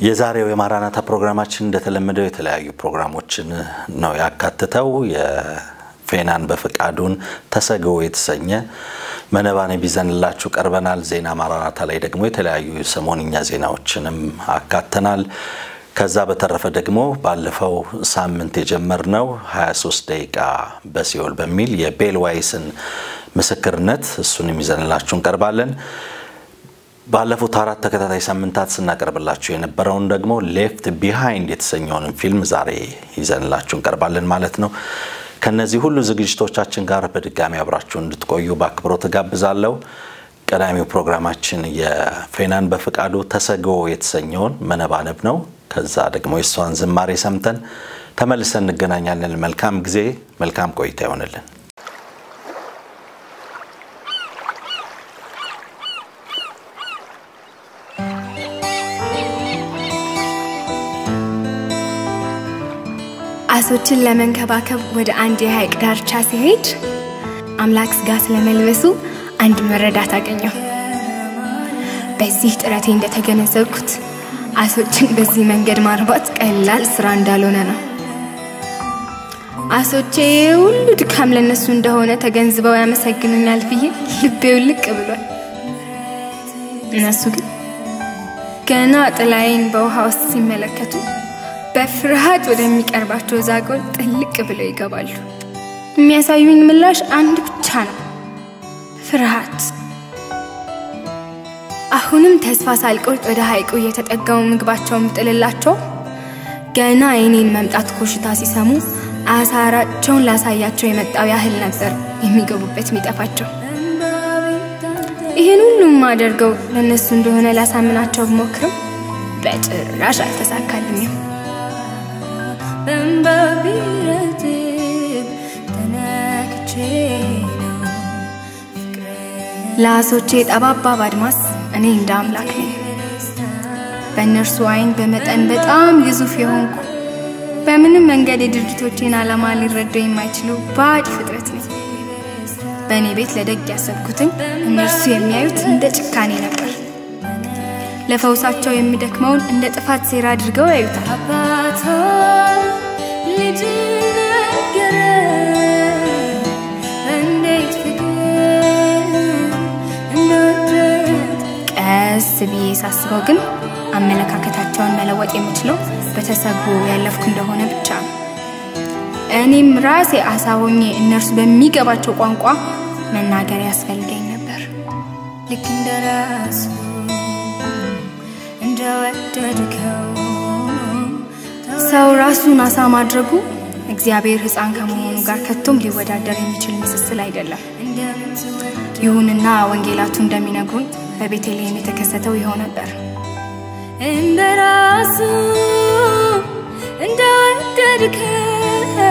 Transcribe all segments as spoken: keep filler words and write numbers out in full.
የዛሬው የማራናታ ፕሮግራማችን እንደተለመደው የተለያዩ ፕሮግራሞችን ነው ያካተተው የፌናን በፈቃዱን ተሰገው የተሰኘ መነባነ ቢዘንላችሁ ቀርበናል ዜና ማራናታ ላይ ደግሞ የተለያዩ ሰሞንኛ ዜናዎችንም አካተናል ከዛ በተረፈ ደግሞ ባለፈው ሳምንት የጀመርነው ሃያ ሶስት ደቂቃ በሲኦል በሚል የቤልዋይስን ምስክርነት እሱንም ይዘንላችሁ እንቀርባለን ባለፉት አራት ተከታታይ ሳምንታት ስናቀርብላችሁ የነበረውን ደግሞ ሌፍት ቢሃይንድ የተሰኘውን ፊልም ዛሬ ይዘንላችሁ እንቀርባለን ማለት ነው ከነዚህ ሁሉ ዝግጅቶቻችን ጋር በድጋሚ አብራችሁ እንድትቆዩ በአክብሮት ጋብዛለሁ ቀዳሚው ፕሮግራማችን የፌናን በፈቃዱ ተሰገው የተሰኘውን መነባነብ ነው ከዛ ደግሞ የሷን ዝማሬ ሰምተን ተመልሰን እንገናኛለን መልካም ጊዜ መልካም ቆይታ ይሆንልን አሶችን ለመንከባከብ ወደ አንድ የሐይቅ ዳርቻ ሲሄድ አምላክ ስጋ ስለመልበሱ አንድ መረዳት አገኘው በዚህ ጥረቴ እንደተገነዘብኩት አሶችን በዚህ መንገድ ማርባት ቀላል ስራ እንዳልሆነ ነው አሶቼ ሁሉ ድካም ለነሱ እንደሆነ ተገንዝበው ያመሰግኑኛል ብዬ ልቤው ልቅ ብሏል እነሱ ግን ገና ጥላዬን በውሃ ውስጥ ሲመለከቱ በፍርሃት ወደሚቀርባቸው ዛጎል ጥልቅ ብለው ይገባሉ የሚያሳዩኝ ምላሽ አንድ ብቻ ነው ፍርሃት አሁንም ተስፋ ሳልቆርጥ ወደ ሐይቁ እየተጠጋው ምግባቸውን ጥልላቸው ገና አይኔን መምጣት ኮሽታ ሲሰሙ አሳራቸውን ላሳያቸው የመጣው ያህል ነበር የሚገቡበት ሚጠፋቸው ይሄን ሁሉ ማደርገው ለነሱ እንደሆነ ላሳምናቸው ሞክረው በጭራሽ አልተሳካልኝም ላሶቼ ጠባባ ባድማስ እኔ እንደ አምላክ ነኝ በእነርሱ አይን በመጠን በጣም ግዙፍ የሆንኩ በምንም መንገድ የድርጊቶቼን ዓላማ ሊረዳው የማይችሉ ባድ ፍጥረት ነኝ በእኔ ቤት ለደግ ያሰብኩትን እነርሱ የሚያዩት እንደ ጭካኔ ነበር ለፈውሳቸው የሚደክመውን እንደ ጥፋት ሴራ አድርገው ያዩታል አባቶ ልጅ ነገረ እንዴት ፍቅር እንደወደድ ቀስ ብዬ ሳስበው ግን አመለካከታቸውን መለወጥ የምችለው በተሰቡ ያለፍኩ እንደሆነ ብቻ እኔም ራሴ አሳቦኜ እነርሱ በሚገባቸው ቋንቋ መናገር ያስፈልገኝ ነበር ልክ እንደራስ ሰው ራሱን አሳ ማድረጉ እግዚአብሔር ሕፃን ከመሆኑ ጋር ከቶም ሊወዳደር የሚችል ምስል አይደለም ይሁንና ወንጌላቱ እንደሚነግሩን በቤተልሔም የተከሰተው ይሆን ነበር እንደራሱ እንደወደድከው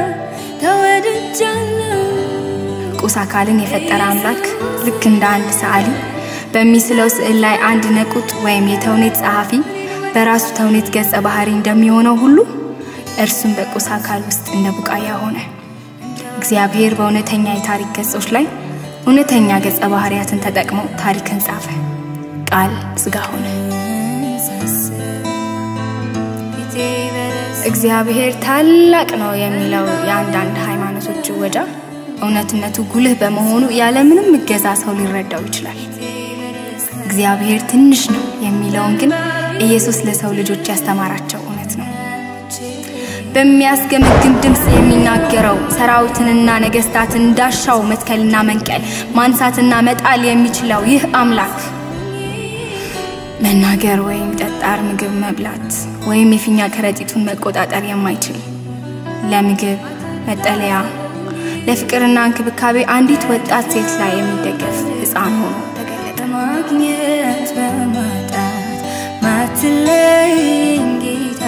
ተወድጃለሁ ቁስ አካልን የፈጠረ አምላክ ልክ እንደ አንድ ሰዓሊ በሚስለው ስዕል ላይ አንድ ነቁጥ ወይም የተውኔት ጸሐፊ በራሱ ተውኔት ገጸ ባህሪ እንደሚሆነው ሁሉ እርሱም በቁስ አካል ውስጥ እንደ ቡቃያ ሆነ እግዚአብሔር በእውነተኛ የታሪክ ገጾች ላይ እውነተኛ ገጸ ባህሪያትን ተጠቅሞ ታሪክን ጻፈ ቃል ስጋ ሆነ እግዚአብሔር ታላቅ ነው የሚለው የአንዳንድ ሃይማኖቶች ወጃ እውነትነቱ ጉልህ በመሆኑ ያለ ምንም እገዛ ሰው ሊረዳው ይችላል እግዚአብሔር ትንሽ ነው የሚለውን ግን ኢየሱስ ለሰው ልጆች ያስተማራቸው እውነት ነው በሚያስገመግም ድምጽ የሚናገረው ሰራዊትንና ነገስታትን ዳሻው መትከልና መንቀል ማንሳትና መጣል የሚችለው ይህ አምላክ መናገር ወይም ጠጣር ምግብ መብላት ወይም የፊኛ ከረጢቱን መቆጣጠር የማይችል ለምግብ መጠለያ ለፍቅርና እንክብካቤ አንዲት ወጣት ሴት ላይ የሚደገፍ ሕፃን ሆኖ ተገለጠ ማግኘት በማጣት ማትለኝ ጌታ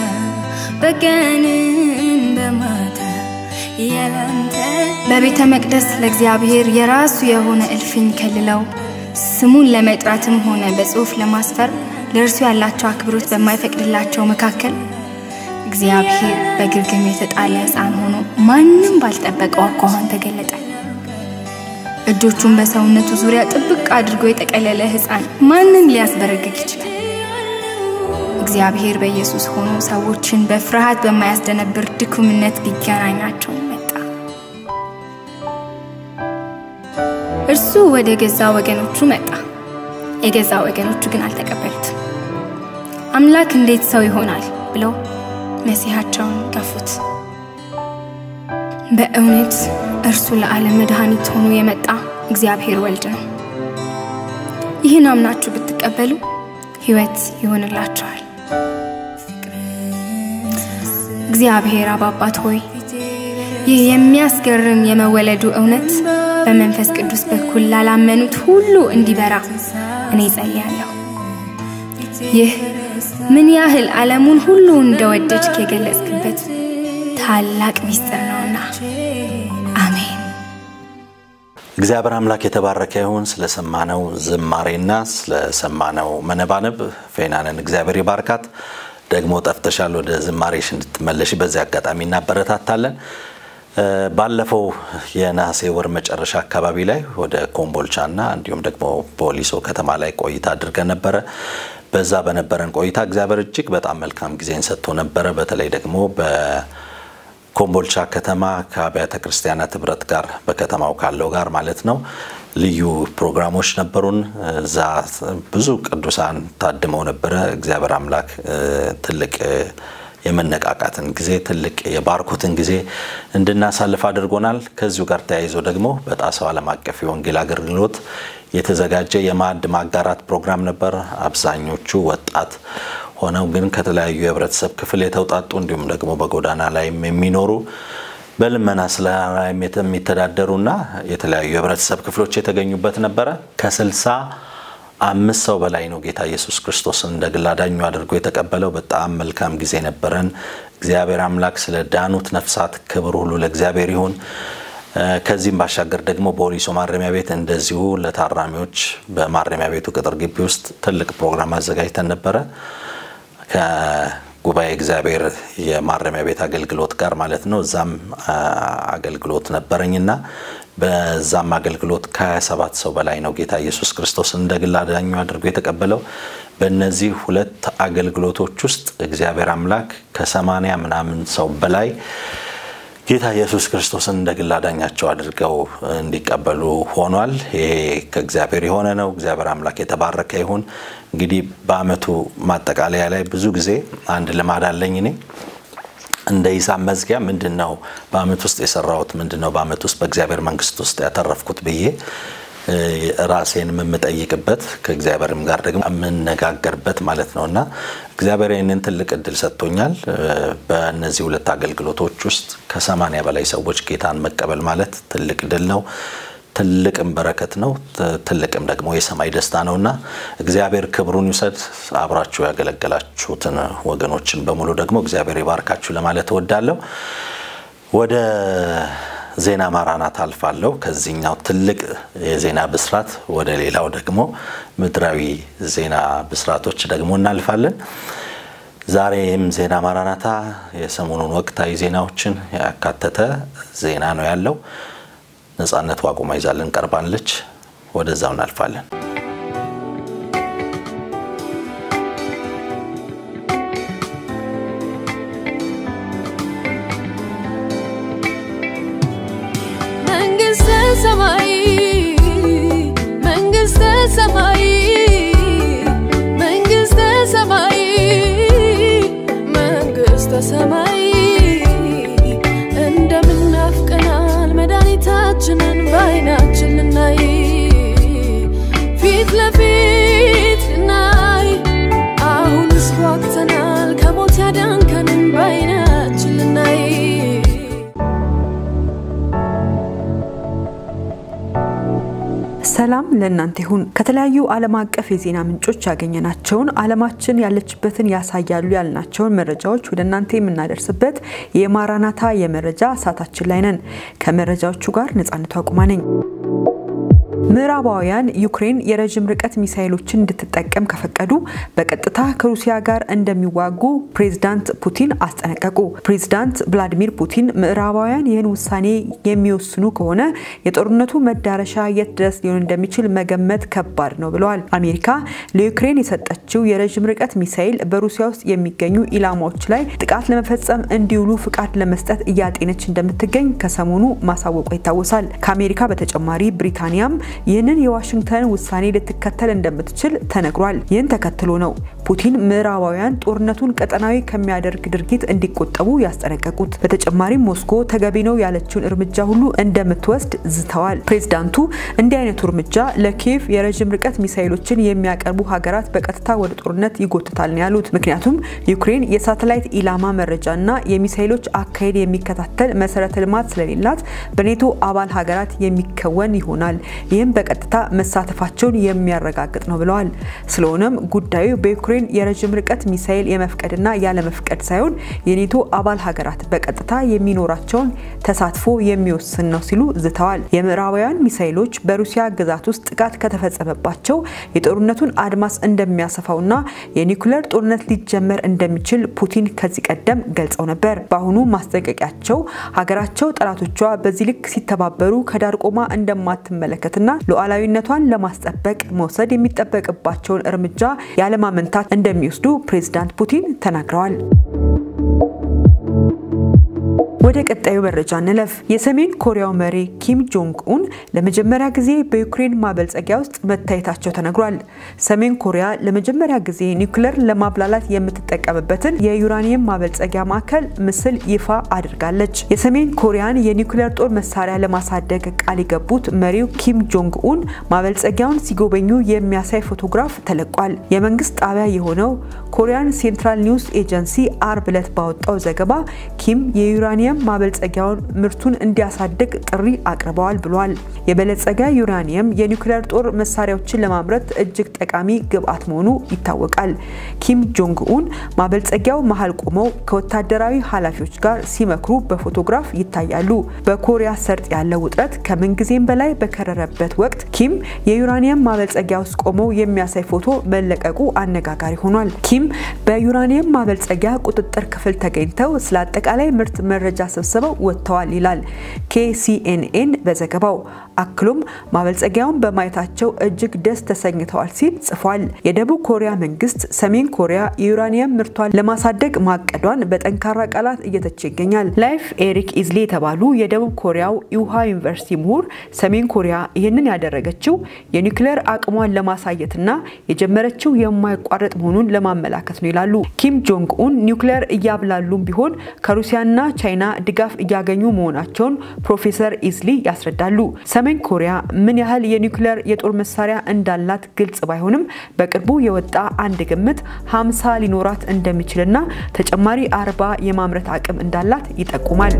በቀንም በማታ ያላንተ በቤተ መቅደስ ለእግዚአብሔር የራሱ የሆነ እልፍኝ ከልለው ስሙን ለመጥራትም ሆነ በጽሑፍ ለማስፈር ለእርሱ ያላቸው አክብሮት በማይፈቅድላቸው መካከል እግዚአብሔር በግርግም የተጣለ ሕፃን ሆኖ ማንንም ባልጠበቀው አኳኋን ተገለጠ እጆቹን በሰውነቱ ዙሪያ ጥብቅ አድርጎ የተቀለለ ሕፃን ማንንም ሊያስበረግግ ይችላል እግዚአብሔር በኢየሱስ ሆኖ ሰዎችን በፍርሃት በማያስደነብር ድኩምነት ሊገናኛቸው መጣ። እርሱ ወደ ገዛ ወገኖቹ መጣ፣ የገዛ ወገኖቹ ግን አልተቀበሉትም። አምላክ እንዴት ሰው ይሆናል ብለው መሲሐቸውን ገፉት። በእውነት እርሱ ለዓለም መድኃኒት ሆኖ የመጣ እግዚአብሔር ወልድ ነው። ይህን አምናችሁ ብትቀበሉ ሕይወት ይሆንላችኋል። እግዚአብሔር አባባት ሆይ ይህ የሚያስገርም የመወለዱ እውነት በመንፈስ ቅዱስ በኩል ላላመኑት ሁሉ እንዲበራ እኔ ጸልያለሁ። ይህ ምን ያህል ዓለሙን ሁሉ እንደወደድክ የገለጽክበት ታላቅ ሚስጥር ነውና አሜን። እግዚአብሔር አምላክ የተባረከ ይሁን። ስለሰማነው ዝማሬና ስለሰማነው መነባነብ ፌናንን እግዚአብሔር ይባርካት። ደግሞ ጠፍተሻል ወደ ዝማሬሽ እንድትመለሺ በዚህ አጋጣሚ እናበረታታለን። ባለፈው የነሐሴ ወር መጨረሻ አካባቢ ላይ ወደ ኮምቦልቻና እንዲሁም ደግሞ ፖሊሶ ከተማ ላይ ቆይታ አድርገን ነበር። በዛ በነበረን ቆይታ እግዚአብሔር እጅግ በጣም መልካም ጊዜን ሰጥቶ ነበር። በተለይ ደግሞ በኮምቦልቻ ከተማ ከአብያተ ክርስቲያናት ህብረት ጋር በከተማው ካለው ጋር ማለት ነው ልዩ ፕሮግራሞች ነበሩን። እዛ ብዙ ቅዱሳን ታድመው ነበር። እግዚአብሔር አምላክ ትልቅ የመነቃቃትን ጊዜ ትልቅ የባርኮትን ጊዜ እንድናሳልፍ አድርጎናል። ከዚሁ ጋር ተያይዞ ደግሞ በጣሳው ዓለም አቀፍ የወንጌል አገልግሎት የተዘጋጀ የማዕድ ማጋራት ፕሮግራም ነበር። አብዛኞቹ ወጣት ሆነው ግን ከተለያዩ የህብረተሰብ ክፍል የተውጣጡ እንዲሁም ደግሞ በጎዳና ላይ የሚኖሩ በልመና ስራም የሚተዳደሩና የተለያዩ የህብረተሰብ ክፍሎች የተገኙበት ነበር። ከስልሳ አምስት ሰው በላይ ነው ጌታ ኢየሱስ ክርስቶስን እንደግል አዳኙ አድርጎ የተቀበለው። በጣም መልካም ጊዜ ነበረን። እግዚአብሔር አምላክ ስለ ዳኑት ነፍሳት ክብር ሁሉ ለእግዚአብሔር ይሁን። ከዚህም ባሻገር ደግሞ በፖሊሶ ማረሚያ ቤት እንደዚሁ ለታራሚዎች በማረሚያ ቤቱ ቅጥር ግቢ ውስጥ ትልቅ ፕሮግራም አዘጋጅተን ነበር። ከጉባኤ እግዚአብሔር የማረሚያ ቤት አገልግሎት ጋር ማለት ነው። እዛም አገልግሎት ነበርኝና በዛም አገልግሎት ከ27 ሰው በላይ ነው ጌታ ኢየሱስ ክርስቶስ እንደግል አዳኙ አድርጎ የተቀበለው። በእነዚህ ሁለት አገልግሎቶች ውስጥ እግዚአብሔር አምላክ ከ80 ምናምን ሰው በላይ ጌታ ኢየሱስ ክርስቶስን እንደግል አዳኛቸው አድርገው እንዲቀበሉ ሆኗል። ይሄ ከእግዚአብሔር የሆነ ነው። እግዚአብሔር አምላክ የተባረከ ይሁን። እንግዲህ በአመቱ ማጠቃለያ ላይ ብዙ ጊዜ አንድ ልማድ አለኝ እኔ እንደ ሂሳብ መዝጊያ ምንድነው በአመት ውስጥ የሰራሁት ምንድነው በአመት ውስጥ በእግዚአብሔር መንግስት ውስጥ ያተረፍኩት ብዬ ራሴን መምጠይቅበት ከእግዚአብሔርም ጋር ደግሞ መነጋገርበት ማለት ነውና እግዚአብሔር ይህንን ትልቅ እድል ሰጥቶኛል። በእነዚህ ሁለት አገልግሎቶች ውስጥ ከ80 በላይ ሰዎች ጌታን መቀበል ማለት ትልቅ ድል ነው፣ ትልቅም በረከት ነው፣ ትልቅም ደግሞ የሰማይ ደስታ ነውና እግዚአብሔር ክብሩን ይውሰድ። አብራችሁ ያገለገላችሁትን ወገኖችን በሙሉ ደግሞ እግዚአብሔር ይባርካችሁ ለማለት እወዳለሁ። ወደ ዜና ማራናታ አልፋለሁ። ከዚህኛው ትልቅ የዜና ብስራት ወደ ሌላው ደግሞ ምድራዊ ዜና ብስራቶች ደግሞ እናልፋለን። ዛሬም ዜና ማራናታ የሰሞኑን ወቅታዊ ዜናዎችን ያካተተ ዜና ነው ያለው። ነጻነት ዋቁማ ይዛልን ቀርባለች። ወደዛው እናልፋለን። መንግስተ ሰማይ መንግስተ ሰማይ መንግስተ ሰማይ መንግስተ ሰማይ እንደምናፍቀናል መድኃኒታችንን በዓይናችን ልናይ ፊት ለፊት ልናይ አሁንስ ጓግተናል ከሞት ያዳንከንን በዓይናችን ልናይ ሰላም ለእናንተ ይሁን። ከተለያዩ ዓለም አቀፍ የዜና ምንጮች ያገኘናቸውን ዓለማችን ያለችበትን ያሳያሉ ያልናቸውን መረጃዎች ወደ እናንተ የምናደርስበት የማራናታ የመረጃ ሰዓታችን ላይ ነን። ከመረጃዎቹ ጋር ነጻነት ዋቁማ ነኝ። ምዕራባውያን ዩክሬን የረጅም ርቀት ሚሳኤሎችን እንድትጠቀም ከፈቀዱ በቀጥታ ከሩሲያ ጋር እንደሚዋጉ ፕሬዝዳንት ፑቲን አስጠነቀቁ። ፕሬዝዳንት ቭላዲሚር ፑቲን ምዕራባውያን ይህን ውሳኔ የሚወስኑ ከሆነ የጦርነቱ መዳረሻ የት ድረስ ሊሆን እንደሚችል መገመት ከባድ ነው ብለዋል። አሜሪካ ለዩክሬን የሰጠችው የረጅም ርቀት ሚሳኤል በሩሲያ ውስጥ የሚገኙ ኢላማዎች ላይ ጥቃት ለመፈጸም እንዲውሉ ፍቃድ ለመስጠት እያጤነች እንደምትገኝ ከሰሞኑ ማሳወቁ ይታወሳል። ከአሜሪካ በተጨማሪ ብሪታንያም ይህንን የዋሽንግተን ውሳኔ ልትከተል እንደምትችል ተነግሯል። ይህን ተከትሎ ነው ፑቲን ምዕራባውያን ጦርነቱን ቀጠናዊ ከሚያደርግ ድርጊት እንዲቆጠቡ ያስጠነቀቁት። በተጨማሪም ሞስኮ ተገቢ ነው ያለችውን እርምጃ ሁሉ እንደምትወስድ ዝተዋል። ፕሬዝዳንቱ እንዲህ አይነቱ እርምጃ ለኪየቭ የረጅም ርቀት ሚሳኤሎችን የሚያቀርቡ ሀገራት በቀጥታ ወደ ጦርነት ይጎትታል ነው ያሉት። ምክንያቱም ዩክሬን የሳተላይት ኢላማ መረጃና የሚሳኤሎች አካሄድ የሚከታተል መሰረተ ልማት ስለሌላት በኔቶ አባል ሀገራት የሚከወን ይሆናል። ይህም በቀጥታ መሳተፋቸውን የሚያረጋግጥ ነው ብለዋል። ስለሆነም ጉዳዩ በዩክሬን የረጅም ርቀት ሚሳኤል የመፍቀድና ያለ መፍቀድ ሳይሆን የኔቶ አባል ሀገራት በቀጥታ የሚኖራቸውን ተሳትፎ የሚወስን ነው ሲሉ ዝተዋል። የምዕራባውያን ሚሳኤሎች በሩሲያ ግዛት ውስጥ ጥቃት ከተፈጸመባቸው የጦርነቱን አድማስ እንደሚያሰፋውና የኒውክሌር ጦርነት ሊጀመር እንደሚችል ፑቲን ከዚህ ቀደም ገልጸው ነበር። በአሁኑ ማስጠንቀቂያቸው ሀገራቸው ጠላቶቿ በዚህ ልክ ሲተባበሩ ከዳር ቆማ እንደማትመለከትና ሉዓላዊነቷን ለማስጠበቅ መውሰድ የሚጠበቅባቸውን እርምጃ ያለማመንታት እንደሚወስዱ ፕሬዝዳንት ፑቲን ተናግረዋል። ወደ ቀጣዩ መረጃ እንለፍ። የሰሜን ኮሪያው መሪ ኪም ጆንግ ኡን ለመጀመሪያ ጊዜ በዩክሬን ማበልጸጊያ ውስጥ መታየታቸው ተነግሯል። ሰሜን ኮሪያ ለመጀመሪያ ጊዜ ኒውክሌር ለማብላላት የምትጠቀምበትን የዩራኒየም ማበልጸጊያ ማዕከል ምስል ይፋ አድርጋለች። የሰሜን ኮሪያን የኒውክሌር ጦር መሳሪያ ለማሳደግ ቃል የገቡት መሪው ኪም ጆንግ ኡን ማበልጸጊያውን ሲጎበኙ የሚያሳይ ፎቶግራፍ ተለቋል። የመንግስት ጣቢያ የሆነው ኮሪያን ሴንትራል ኒውስ ኤጀንሲ አርብ ዕለት ባወጣው ዘገባ ኪም የዩራኒየም ማበልጸጊያውን ምርቱን እንዲያሳድግ ጥሪ አቅርበዋል ብሏል። የበለጸገ ዩራኒየም የኒውክሌር ጦር መሳሪያዎችን ለማምረት እጅግ ጠቃሚ ግብአት መሆኑ ይታወቃል። ኪም ጆንግ ኡን ማበልጸጊያው መሃል ቆመው ከወታደራዊ ኃላፊዎች ጋር ሲመክሩ በፎቶግራፍ ይታያሉ። በኮሪያ ሰርጥ ያለው ውጥረት ከምንጊዜም በላይ በከረረበት ወቅት ኪም የዩራኒየም ማበልጸጊያ ውስጥ ቆመው የሚያሳይ ፎቶ መለቀቁ አነጋጋሪ ሆኗል። ኪም በዩራኒየም ማበልጸጊያ ቁጥጥር ክፍል ተገኝተው ስለ አጠቃላይ ምርት መረጃ ሰብስበው ወጥተዋል ይላል ኬሲኤንኤን በዘገባው። አክሎም ማበልጸጊያውን በማየታቸው እጅግ ደስ ተሰኝተዋል ሲል ጽፏል። የደቡብ ኮሪያ መንግስት ሰሜን ኮሪያ የዩራኒየም ምርቷን ለማሳደግ ማቀዷን በጠንካራ ቃላት እየተቸ ይገኛል። ላይፍ ኤሪክ ኢዝሊ የተባሉ የደቡብ ኮሪያው ኢውሃ ዩኒቨርሲቲ ምሁር ሰሜን ኮሪያ ይህንን ያደረገችው የኒውክሌር አቅሟን ለማሳየትና የጀመረችው የማይቋረጥ መሆኑን ለማመላከት ነው ይላሉ። ኪም ጆንግ ኡን ኒውክሌር እያብላሉም ቢሆን ከሩሲያና ቻይና ድጋፍ እያገኙ መሆናቸውን ፕሮፌሰር ኢዝሊ ያስረዳሉ። ሰሜን ኮሪያ ምን ያህል የኒውክሌር የጦር መሳሪያ እንዳላት ግልጽ ባይሆንም በቅርቡ የወጣ አንድ ግምት ሃምሳ ሊኖራት እንደሚችልና ተጨማሪ አርባ የማምረት አቅም እንዳላት ይጠቁማል።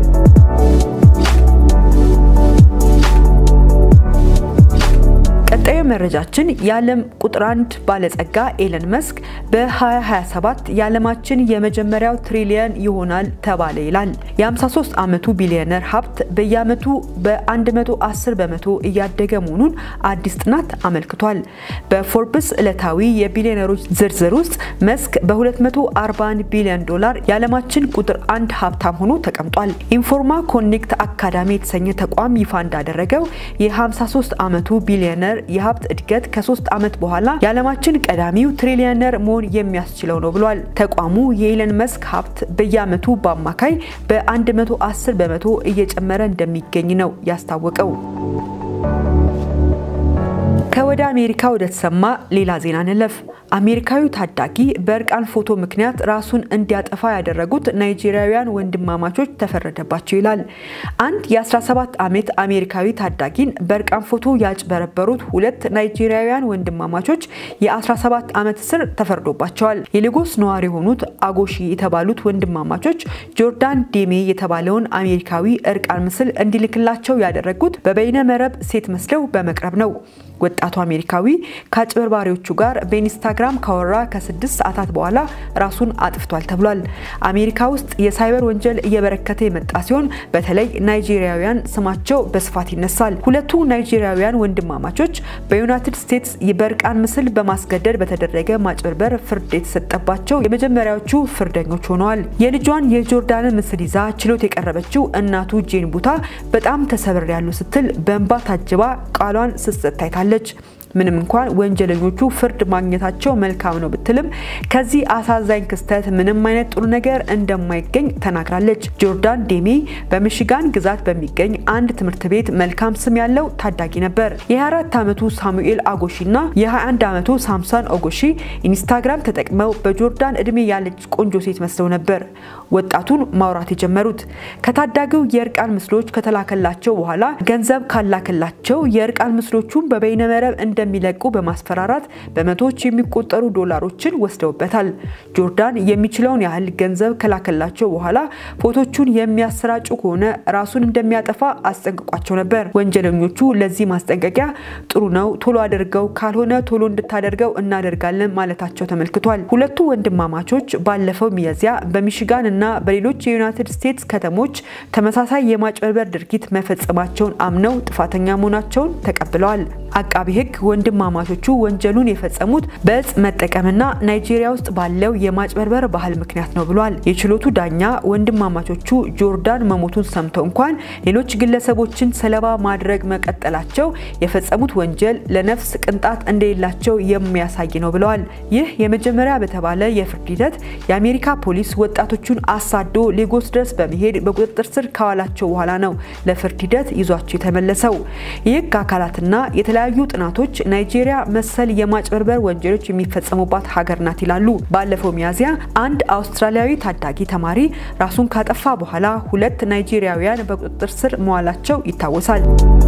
ቀጣዩ መረጃችን የዓለም ቁጥር አንድ ባለጸጋ ኤለን መስክ በ2027 የዓለማችን የመጀመሪያው ትሪሊየን ይሆናል ተባለ ይላል። የ53 ዓመቱ ቢሊዮነር ሀብት በየዓመቱ በ110 በመቶ እያደገ መሆኑን አዲስ ጥናት አመልክቷል። በፎርብስ ዕለታዊ የቢሊዮነሮች ዝርዝር ውስጥ መስክ በ241 ቢሊዮን ዶላር የዓለማችን ቁጥር አንድ ሀብታም ሆኖ ተቀምጧል። ኢንፎርማ ኮኔክት አካዳሚ የተሰኘ ተቋም ይፋ እንዳደረገው የ53 ዓመቱ ቢሊዮነር የሀብት እድገት ከሶስት ዓመት በኋላ የዓለማችን ቀዳሚው ትሪሊየነር መሆን የሚያስችለው ነው ብሏል። ተቋሙ የኤለን መስክ ሀብት በየዓመቱ በአማካይ በ110 በመቶ እየጨመረ እንደሚገኝ ነው ያስታወቀው። ከወደ አሜሪካ ወደ ተሰማ ሌላ ዜና እንለፍ። አሜሪካዊ ታዳጊ በእርቃን ፎቶ ምክንያት ራሱን እንዲያጠፋ ያደረጉት ናይጄሪያውያን ወንድማማቾች ተፈረደባቸው ይላል። አንድ የ17 ዓመት አሜሪካዊ ታዳጊን በእርቃን ፎቶ ያጭበረበሩት ሁለት ናይጄሪያውያን ወንድማማቾች የ17 ዓመት እስር ተፈርዶባቸዋል። የሌጎስ ነዋሪ የሆኑት አጎሺ የተባሉት ወንድማማቾች ጆርዳን ዴሜ የተባለውን አሜሪካዊ እርቃን ምስል እንዲልክላቸው ያደረጉት በበይነ መረብ ሴት መስለው በመቅረብ ነው። ወጣቱ አሜሪካዊ ከአጭበርባሪዎቹ ጋር በኢንስታግራም ካወራ ከስድስት ሰዓታት በኋላ ራሱን አጥፍቷል ተብሏል። አሜሪካ ውስጥ የሳይበር ወንጀል እየበረከተ የመጣ ሲሆን በተለይ ናይጄሪያውያን ስማቸው በስፋት ይነሳል። ሁለቱ ናይጄሪያውያን ወንድማማቾች በዩናይትድ ስቴትስ የበርቃን ምስል በማስገደድ በተደረገ ማጭበርበር ፍርድ የተሰጠባቸው የመጀመሪያዎቹ ፍርደኞች ሆነዋል። የልጇን የጆርዳን ምስል ይዛ ችሎት የቀረበችው እናቱ ጄን ቡታ በጣም ተሰብሬያለሁ ስትል በእንባ ታጅባ ቃሏን ስትሰጥ ታይታለች። ምንም እንኳን ወንጀለኞቹ ፍርድ ማግኘታቸው መልካም ነው ብትልም ከዚህ አሳዛኝ ክስተት ምንም አይነት ጥሩ ነገር እንደማይገኝ ተናግራለች። ጆርዳን ዴሚ በሚሽጋን ግዛት በሚገኝ አንድ ትምህርት ቤት መልካም ስም ያለው ታዳጊ ነበር። የ24 ዓመቱ ሳሙኤል አጎሺና የ21 ዓመቱ ሳምሰን ኦጎሺ ኢንስታግራም ተጠቅመው በጆርዳን እድሜ ያለች ቆንጆ ሴት መስለው ነበር ወጣቱን ማውራት የጀመሩት። ከታዳጊው የርቃን ምስሎች ከተላከላቸው በኋላ ገንዘብ ካላከላቸው የርቃን ምስሎቹን በበይነ መረብ እንደሚለቁ በማስፈራራት በመቶዎች የሚቆጠሩ ዶላሮችን ወስደውበታል። ጆርዳን የሚችለውን ያህል ገንዘብ ከላከላቸው በኋላ ፎቶቹን የሚያሰራጩ ከሆነ ራሱን እንደሚያጠፋ አስጠንቅቋቸው ነበር። ወንጀለኞቹ ለዚህ ማስጠንቀቂያ ጥሩ ነው ቶሎ አድርገው ካልሆነ ቶሎ እንድታደርገው እናደርጋለን ማለታቸው ተመልክቷል። ሁለቱ ወንድማማቾች ባለፈው ሚያዝያ በሚሽጋን እና በሌሎች የዩናይትድ ስቴትስ ከተሞች ተመሳሳይ የማጭበርበር ድርጊት መፈጸማቸውን አምነው ጥፋተኛ መሆናቸውን ተቀብለዋል። አቃቢ ሕግ ወንድማማቾቹ ወንጀሉን የፈጸሙት በጽ መጠቀምና ናይጄሪያ ውስጥ ባለው የማጭበርበር ባህል ምክንያት ነው ብሏል። የችሎቱ ዳኛ ወንድማማቾቹ ጆርዳን መሞቱን ሰምተው እንኳን ሌሎች ግለሰቦችን ሰለባ ማድረግ መቀጠላቸው የፈጸሙት ወንጀል ለነፍስ ቅንጣት እንደሌላቸው የሚያሳይ ነው ብለዋል። ይህ የመጀመሪያ በተባለ የፍርድ ሂደት የአሜሪካ ፖሊስ ወጣቶቹን አሳዶ ሌጎስ ድረስ በመሄድ በቁጥጥር ስር ካዋላቸው በኋላ ነው ለፍርድ ሂደት ይዟቸው የተመለሰው። የህግ አካላትና የተለያዩ ጥናቶች ናይጄሪያ መሰል የማጭበርበር ወንጀሎች የሚፈጸሙባት ሀገር ናት ይላሉ። ባለፈው ሚያዝያ አንድ አውስትራሊያዊ ታዳጊ ተማሪ ራሱን ካጠፋ በኋላ ሁለት ናይጄሪያውያን በቁጥጥር ስር መዋላቸው ይታወሳል።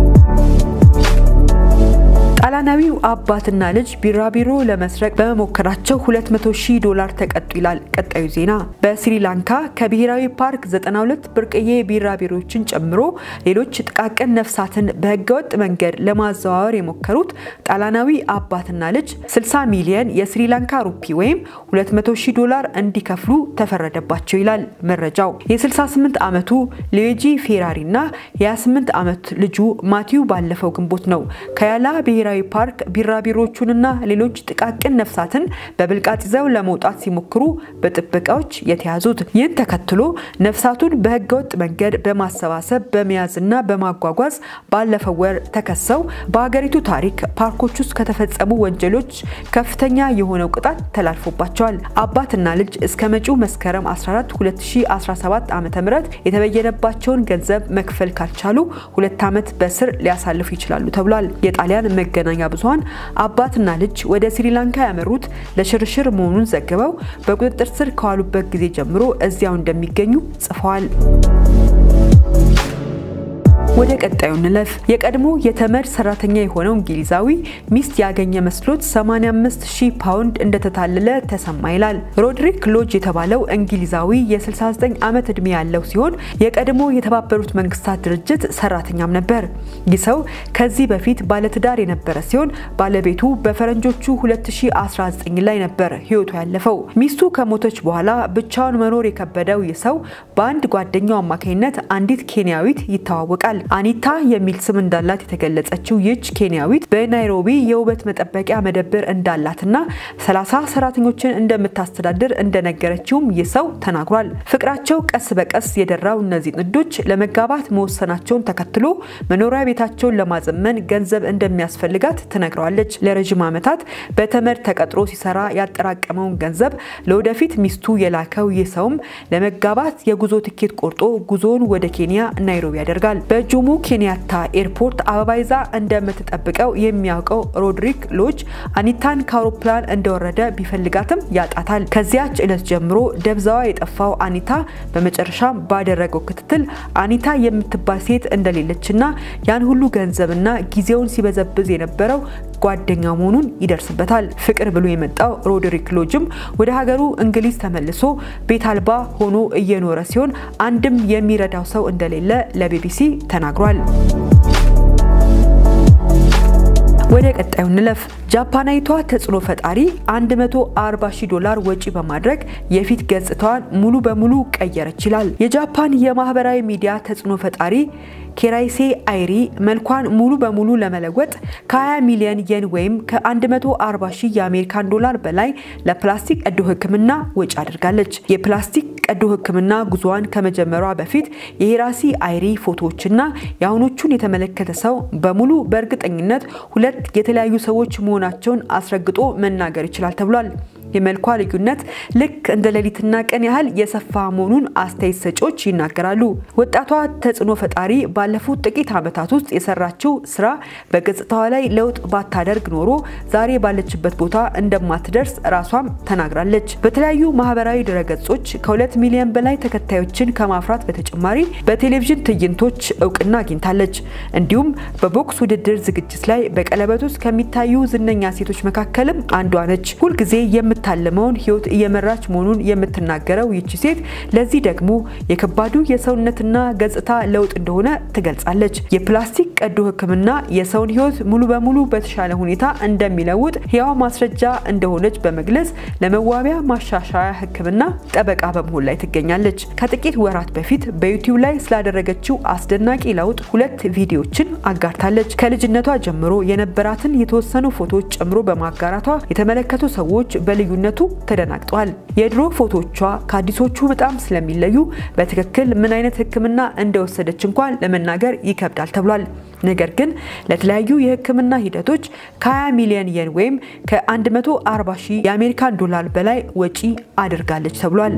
ጣሊያናዊው አባትና ልጅ ቢራቢሮ ለመስረቅ በመሞከራቸው ሁለት መቶ ሺህ ዶላር ተቀጡ ይላል ቀጣዩ ዜና። በስሪላንካ ከብሔራዊ ፓርክ ዘጠና ሁለት ብርቅዬ ቢራቢሮችን ጨምሮ ሌሎች ጥቃቅን ነፍሳትን በህገወጥ መንገድ ለማዘዋወር የሞከሩት ጣሊያናዊ አባትና ልጅ ስልሳ ሚሊዮን የስሪላንካ ሩፒ ወይም ሁለት መቶ ሺህ ዶላር እንዲከፍሉ ተፈረደባቸው ይላል መረጃው። የ68 ዓመቱ ሌጂ ፌራሪና የ28 ዓመት ልጁ ማቲው ባለፈው ግንቦት ነው ከያላ ብሔራዊ ፓርክ ቢራቢሮቹንና ሌሎች ጥቃቅን ነፍሳትን በብልቃጥ ይዘው ለመውጣት ሲሞክሩ በጥበቃዎች የተያዙት። ይህን ተከትሎ ነፍሳቱን በህገወጥ መንገድ በማሰባሰብ በመያዝና በማጓጓዝ ባለፈው ወር ተከሰው በአገሪቱ ታሪክ ፓርኮች ውስጥ ከተፈጸሙ ወንጀሎች ከፍተኛ የሆነው ቅጣት ተላልፎባቸዋል። አባትና ልጅ እስከ መጪው መስከረም አስራ አራት ሁለት ሺህ አስራ ሰባት ዓመተ ምህረት የተበየነባቸውን ገንዘብ መክፈል ካልቻሉ ሁለት ዓመት በስር ሊያሳልፉ ይችላሉ ተብሏል። የጣሊያን መገናኛ ብዙሃን አባትና ልጅ ወደ ስሪላንካ ያመሩት ለሽርሽር መሆኑን ዘግበው በቁጥጥር ስር ከዋሉበት ጊዜ ጀምሮ እዚያው እንደሚገኙ ጽፈዋል። ወደ ቀጣዩ እንለፍ። የቀድሞ የተመድ ሰራተኛ የሆነው እንግሊዛዊ ሚስት ያገኘ መስሎት ሰማንያ አምስት ሺህ ፓውንድ እንደተታለለ ተሰማ ይላል። ሮድሪክ ሎጅ የተባለው እንግሊዛዊ የስልሳ ዘጠኝ ዓመት እድሜ ያለው ሲሆን የቀድሞ የተባበሩት መንግስታት ድርጅት ሰራተኛም ነበር። ይህ ሰው ከዚህ በፊት ባለትዳር የነበረ ሲሆን ባለቤቱ በፈረንጆቹ ሁለት ሺህ አስራ ዘጠኝ ላይ ነበር ህይወቱ ያለፈው። ሚስቱ ከሞተች በኋላ ብቻውን መኖር የከበደው ይህ ሰው በአንድ ጓደኛው አማካኝነት አንዲት ኬንያዊት ይተዋወቃል። አኒታ የሚል ስም እንዳላት የተገለጸችው ይህች ኬንያዊት በናይሮቢ የውበት መጠበቂያ መደብር እንዳላትና ሰላሳ ሰራተኞችን እንደምታስተዳድር እንደነገረችውም ይህ ሰው ተናግሯል። ፍቅራቸው ቀስ በቀስ የደራው እነዚህ ጥንዶች ለመጋባት መወሰናቸውን ተከትሎ መኖሪያ ቤታቸውን ለማዘመን ገንዘብ እንደሚያስፈልጋት ተነግሯለች። ለረጅም ዓመታት በተመድ ተቀጥሮ ሲሰራ ያጠራቀመውን ገንዘብ ለወደፊት ሚስቱ የላከው ይህ ሰውም ለመጋባት የጉዞ ትኬት ቆርጦ ጉዞውን ወደ ኬንያ ናይሮቢ ያደርጋል። ጆሞ ኬንያታ ኤርፖርት አበባይዛ እንደምትጠብቀው የሚያውቀው ሮድሪክ ሎጅ አኒታን ከአውሮፕላን እንደወረደ ቢፈልጋትም ያጣታል። ከዚያች ዕለት ጀምሮ ደብዛዋ የጠፋው አኒታ በመጨረሻም ባደረገው ክትትል አኒታ የምትባል ሴት እንደሌለችና ያን ሁሉ ገንዘብና ጊዜውን ሲበዘብዝ የነበረው ጓደኛው መሆኑን ይደርስበታል። ፍቅር ብሎ የመጣው ሮድሪክ ሎጅም ወደ ሀገሩ እንግሊዝ ተመልሶ ቤት አልባ ሆኖ እየኖረ ሲሆን አንድም የሚረዳው ሰው እንደሌለ ለቢቢሲ ተናግሯል። ወደ ቀጣዩ እንለፍ። ጃፓናዊቷ ተጽዕኖ ፈጣሪ one hundred forty ሺህ ዶላር ወጪ በማድረግ የፊት ገጽታዋን ሙሉ በሙሉ ቀየረች ይላል። የጃፓን የማህበራዊ ሚዲያ ተጽዕኖ ፈጣሪ ኬራይሴ አይሪ መልኳን ሙሉ በሙሉ ለመለወጥ ከ20 ሚሊዮን የን ወይም ከ140 ሺህ የአሜሪካን ዶላር በላይ ለፕላስቲክ ቀዶ ህክምና ወጪ አድርጋለች። የፕላስቲክ ቀዶ ህክምና ጉዟን ከመጀመሯ በፊት የሄራሲ አይሪ ፎቶዎችና ያሁኖቹን የተመለከተ ሰው በሙሉ በእርግጠኝነት ሁለት የተለያዩ ሰዎች መሆናቸውን አስረግጦ መናገር ይችላል ተብሏል። የመልኳ ልዩነት ልክ እንደ ሌሊትና ቀን ያህል የሰፋ መሆኑን አስተያየት ሰጪዎች ይናገራሉ። ወጣቷ ተጽዕኖ ፈጣሪ ባለፉት ጥቂት ዓመታት ውስጥ የሰራችው ስራ በገጽታዋ ላይ ለውጥ ባታደርግ ኖሮ ዛሬ ባለችበት ቦታ እንደማትደርስ ራሷም ተናግራለች። በተለያዩ ማህበራዊ ድረገጾች ከሁለት ሚሊዮን በላይ ተከታዮችን ከማፍራት በተጨማሪ በቴሌቪዥን ትዕይንቶች እውቅና አግኝታለች። እንዲሁም በቦክስ ውድድር ዝግጅት ላይ በቀለበት ውስጥ ከሚታዩ ዝነኛ ሴቶች መካከልም አንዷ ነች። ሁሉ ጊዜ የምታለመውን ህይወት እየመራች መሆኑን የምትናገረው ይቺ ሴት ለዚህ ደግሞ የከባዱ የሰውነትና ገጽታ ለውጥ እንደሆነ ትገልጻለች። የፕላስቲክ ቀዶ ህክምና የሰውን ህይወት ሙሉ በሙሉ በተሻለ ሁኔታ እንደሚለውጥ ህያው ማስረጃ እንደሆነች በመግለጽ ለመዋቢያ ማሻሻያ ህክምና ጠበቃ በመሆን ላይ ትገኛለች። ከጥቂት ወራት በፊት በዩቲዩብ ላይ ስላደረገችው አስደናቂ ለውጥ ሁለት ቪዲዮዎችን አጋርታለች። ከልጅነቷ ጀምሮ የነበራትን የተወሰኑ ፎቶዎች ጨምሮ በማጋራቷ የተመለከቱ ሰዎች በልዩነቱ ተደናግጠዋል። የድሮ ፎቶዎቿ ከአዲሶቹ በጣም ስለሚለዩ በትክክል ምን አይነት ህክምና እንደወሰደች እንኳን ለመናገር ይከብዳል ተብሏል። ነገር ግን ለተለያዩ የህክምና ሂደቶች ከ20 ሚሊዮን የን ወይም ከ140 ሺህ የአሜሪካን ዶላር በላይ ወጪ አድርጋለች ተብሏል።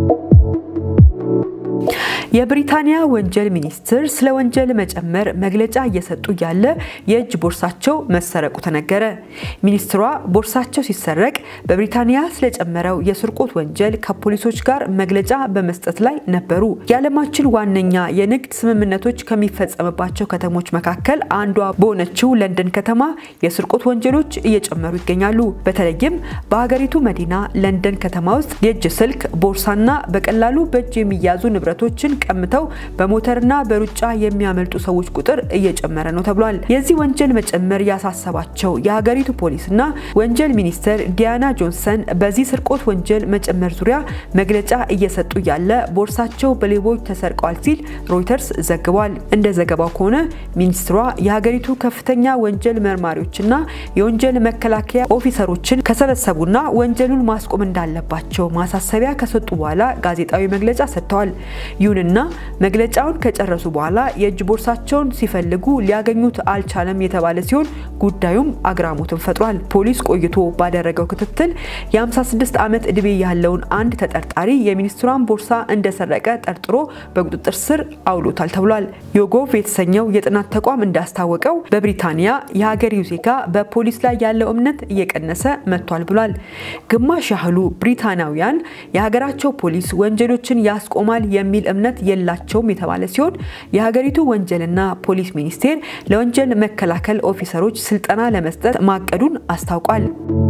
የብሪታንያ ወንጀል ሚኒስትር ስለ ወንጀል መጨመር መግለጫ እየሰጡ ያለ የእጅ ቦርሳቸው መሰረቁ ተነገረ። ሚኒስትሯ ቦርሳቸው ሲሰረቅ በብሪታንያ ስለጨመረው የስርቆት ወንጀል ከፖሊሶች ጋር መግለጫ በመስጠት ላይ ነበሩ። የዓለማችን ዋነኛ የንግድ ስምምነቶች ከሚፈጸምባቸው ከተሞች መካከል አንዷ በሆነችው ለንደን ከተማ የስርቆት ወንጀሎች እየጨመሩ ይገኛሉ። በተለይም በሀገሪቱ መዲና ለንደን ከተማ ውስጥ የእጅ ስልክ፣ ቦርሳና በቀላሉ በእጅ የሚያዙ ንብረቶችን ቀምተው በሞተርና በሩጫ የሚያመልጡ ሰዎች ቁጥር እየጨመረ ነው ተብሏል። የዚህ ወንጀል መጨመር ያሳሰባቸው የሀገሪቱ ፖሊስና ወንጀል ሚኒስተር ዲያና ጆንሰን በዚህ ስርቆት ወንጀል መጨመር ዙሪያ መግለጫ እየሰጡ ያለ ቦርሳቸው በሌቦች ተሰርቀዋል ሲል ሮይተርስ ዘግቧል። እንደ ዘገባው ከሆነ ሚኒስትሯ የሀገሪቱ ከፍተኛ ወንጀል መርማሪዎችና የወንጀል መከላከያ ኦፊሰሮችን ከሰበሰቡና ወንጀሉን ማስቆም እንዳለባቸው ማሳሰቢያ ከሰጡ በኋላ ጋዜጣዊ መግለጫ ሰጥተዋል። ይሁንና መግለጫውን ከጨረሱ በኋላ የእጅ ቦርሳቸውን ሲፈልጉ ሊያገኙት አልቻለም የተባለ ሲሆን ጉዳዩም አግራሞትን ፈጥሯል። ፖሊስ ቆይቶ ባደረገው ክትትል የ56 ዓመት ዕድሜ ያለውን አንድ ተጠርጣሪ የሚኒስትሯን ቦርሳ እንደሰረቀ ጠርጥሮ በቁጥጥር ስር አውሎታል ተብሏል። ዮጎቭ የተሰኘው የጥናት ተቋም እንዳስታወቀው በብሪታንያ የሀገሪቱ ዜጋ በፖሊስ ላይ ያለው እምነት እየቀነሰ መጥቷል ብሏል። ግማሽ ያህሉ ብሪታናውያን የሀገራቸው ፖሊስ ወንጀሎችን ያስቆማል የሚል እምነት የላቸውም የተባለ ሲሆን የሀገሪቱ ወንጀልና ፖሊስ ሚኒስቴር ለወንጀል መከላከል ኦፊሰሮች ስልጠና ለመስጠት ማቀዱን አስታውቋል።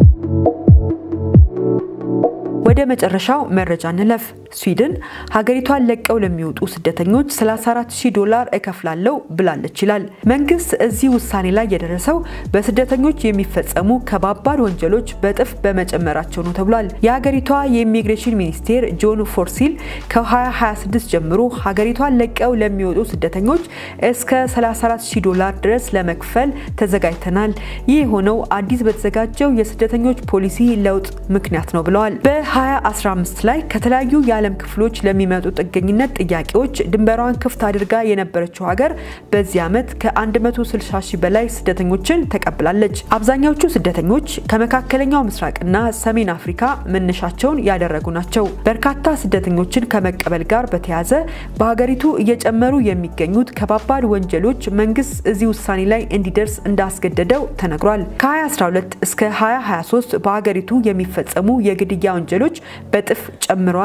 ወደ መጨረሻው መረጃ እንለፍ። ስዊድን ሀገሪቷን ለቀው ለሚወጡ ስደተኞች ሰላሳ አራት ሺህ ዶላር እከፍላለሁ ብላለች ይላል። መንግስት እዚህ ውሳኔ ላይ የደረሰው በስደተኞች የሚፈጸሙ ከባባድ ወንጀሎች በጥፍ በመጨመራቸው ነው ተብሏል። የሀገሪቷ የኢሚግሬሽን ሚኒስቴር ጆን ፎርሲል ከ2026 ጀምሮ ሀገሪቷን ለቀው ለሚወጡ ስደተኞች እስከ ሰላሳ አራት ሺህ ዶላር ድረስ ለመክፈል ተዘጋጅተናል። ይህ ሆነው አዲስ በተዘጋጀው የስደተኞች ፖሊሲ ለውጥ ምክንያት ነው ብለዋል። በ2015 ላይ ከተለያዩ የዓለም ክፍሎች ለሚመጡ ጥገኝነት ጥያቄዎች ድንበሯን ክፍት አድርጋ የነበረችው ሀገር በዚህ ዓመት ከ160 ሺህ በላይ ስደተኞችን ተቀብላለች። አብዛኛዎቹ ስደተኞች ከመካከለኛው ምስራቅና ሰሜን አፍሪካ መነሻቸውን ያደረጉ ናቸው። በርካታ ስደተኞችን ከመቀበል ጋር በተያያዘ በሀገሪቱ እየጨመሩ የሚገኙት ከባባድ ወንጀሎች መንግስት እዚህ ውሳኔ ላይ እንዲደርስ እንዳስገደደው ተነግሯል። ከ2012 እስከ 2023 በሀገሪቱ የሚፈጸሙ የግድያ ወንጀሎች በጥፍ ጨምረዋል።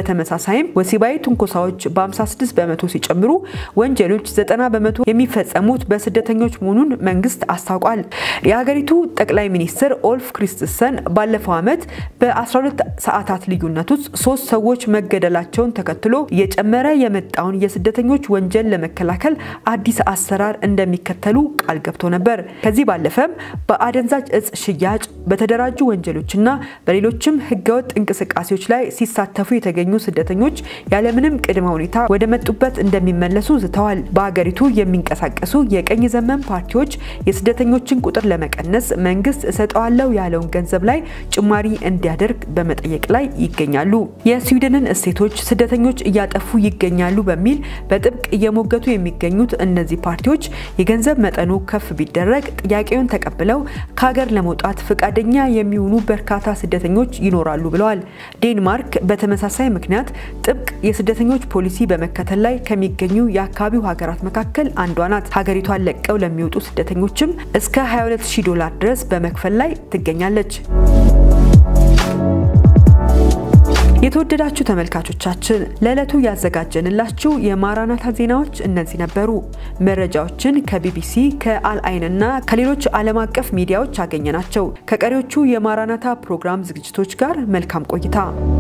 በተመሳሳይም ወሲባዊ ትንኮሳዎች በ56 በመቶ ሲጨምሩ ወንጀሎች ዘጠና በመቶ የሚፈጸሙት በስደተኞች መሆኑን መንግስት አስታውቋል። የሀገሪቱ ጠቅላይ ሚኒስትር ኦልፍ ክሪስተንሰን ባለፈው ዓመት በ12 ሰዓታት ልዩነት ውስጥ ሶስት ሰዎች መገደላቸውን ተከትሎ እየጨመረ የመጣውን የስደተኞች ወንጀል ለመከላከል አዲስ አሰራር እንደሚከተሉ ቃል ገብቶ ነበር። ከዚህ ባለፈም በአደንዛዥ እጽ ሽያጭ በተደራጁ ወንጀሎችና በሌሎችም ህገወጥ እንቅስቃሴዎች ላይ ሲሳተፉ የተገኙ ስደተኞች ያለምንም ቅድመ ሁኔታ ወደ መጡበት እንደሚመለሱ ዝተዋል። በአገሪቱ የሚንቀሳቀሱ የቀኝ ዘመም ፓርቲዎች የስደተኞችን ቁጥር ለመቀነስ መንግስት እሰጣዋለው ያለውን ገንዘብ ላይ ጭማሪ እንዲያደርግ በመጠየቅ ላይ ይገኛሉ። የስዊድንን እሴቶች ስደተኞች እያጠፉ ይገኛሉ በሚል በጥብቅ እየሞገቱ የሚገኙት እነዚህ ፓርቲዎች የገንዘብ መጠኑ ከፍ ቢደረግ ጥያቄውን ተቀብለው ከሀገር ለመውጣት ፈቃደኛ የሚሆኑ በርካታ ስደተኞች ይኖራሉ ብለዋል። ዴንማርክ በተመሳሳይ ምክንያት ጥብቅ የስደተኞች ፖሊሲ በመከተል ላይ ከሚገኙ የአካባቢው ሀገራት መካከል አንዷ ናት። ሀገሪቷን ለቀው ለሚወጡ ስደተኞችም እስከ ሃያ ሁለት ሺህ ዶላር ድረስ በመክፈል ላይ ትገኛለች። የተወደዳችሁ ተመልካቾቻችን ለዕለቱ ያዘጋጀንላችሁ የማራናታ ዜናዎች እነዚህ ነበሩ። መረጃዎችን ከቢቢሲ ከአልአይንና ከሌሎች ዓለም አቀፍ ሚዲያዎች አገኘናቸው። ከቀሪዎቹ የማራናታ ፕሮግራም ዝግጅቶች ጋር መልካም ቆይታ።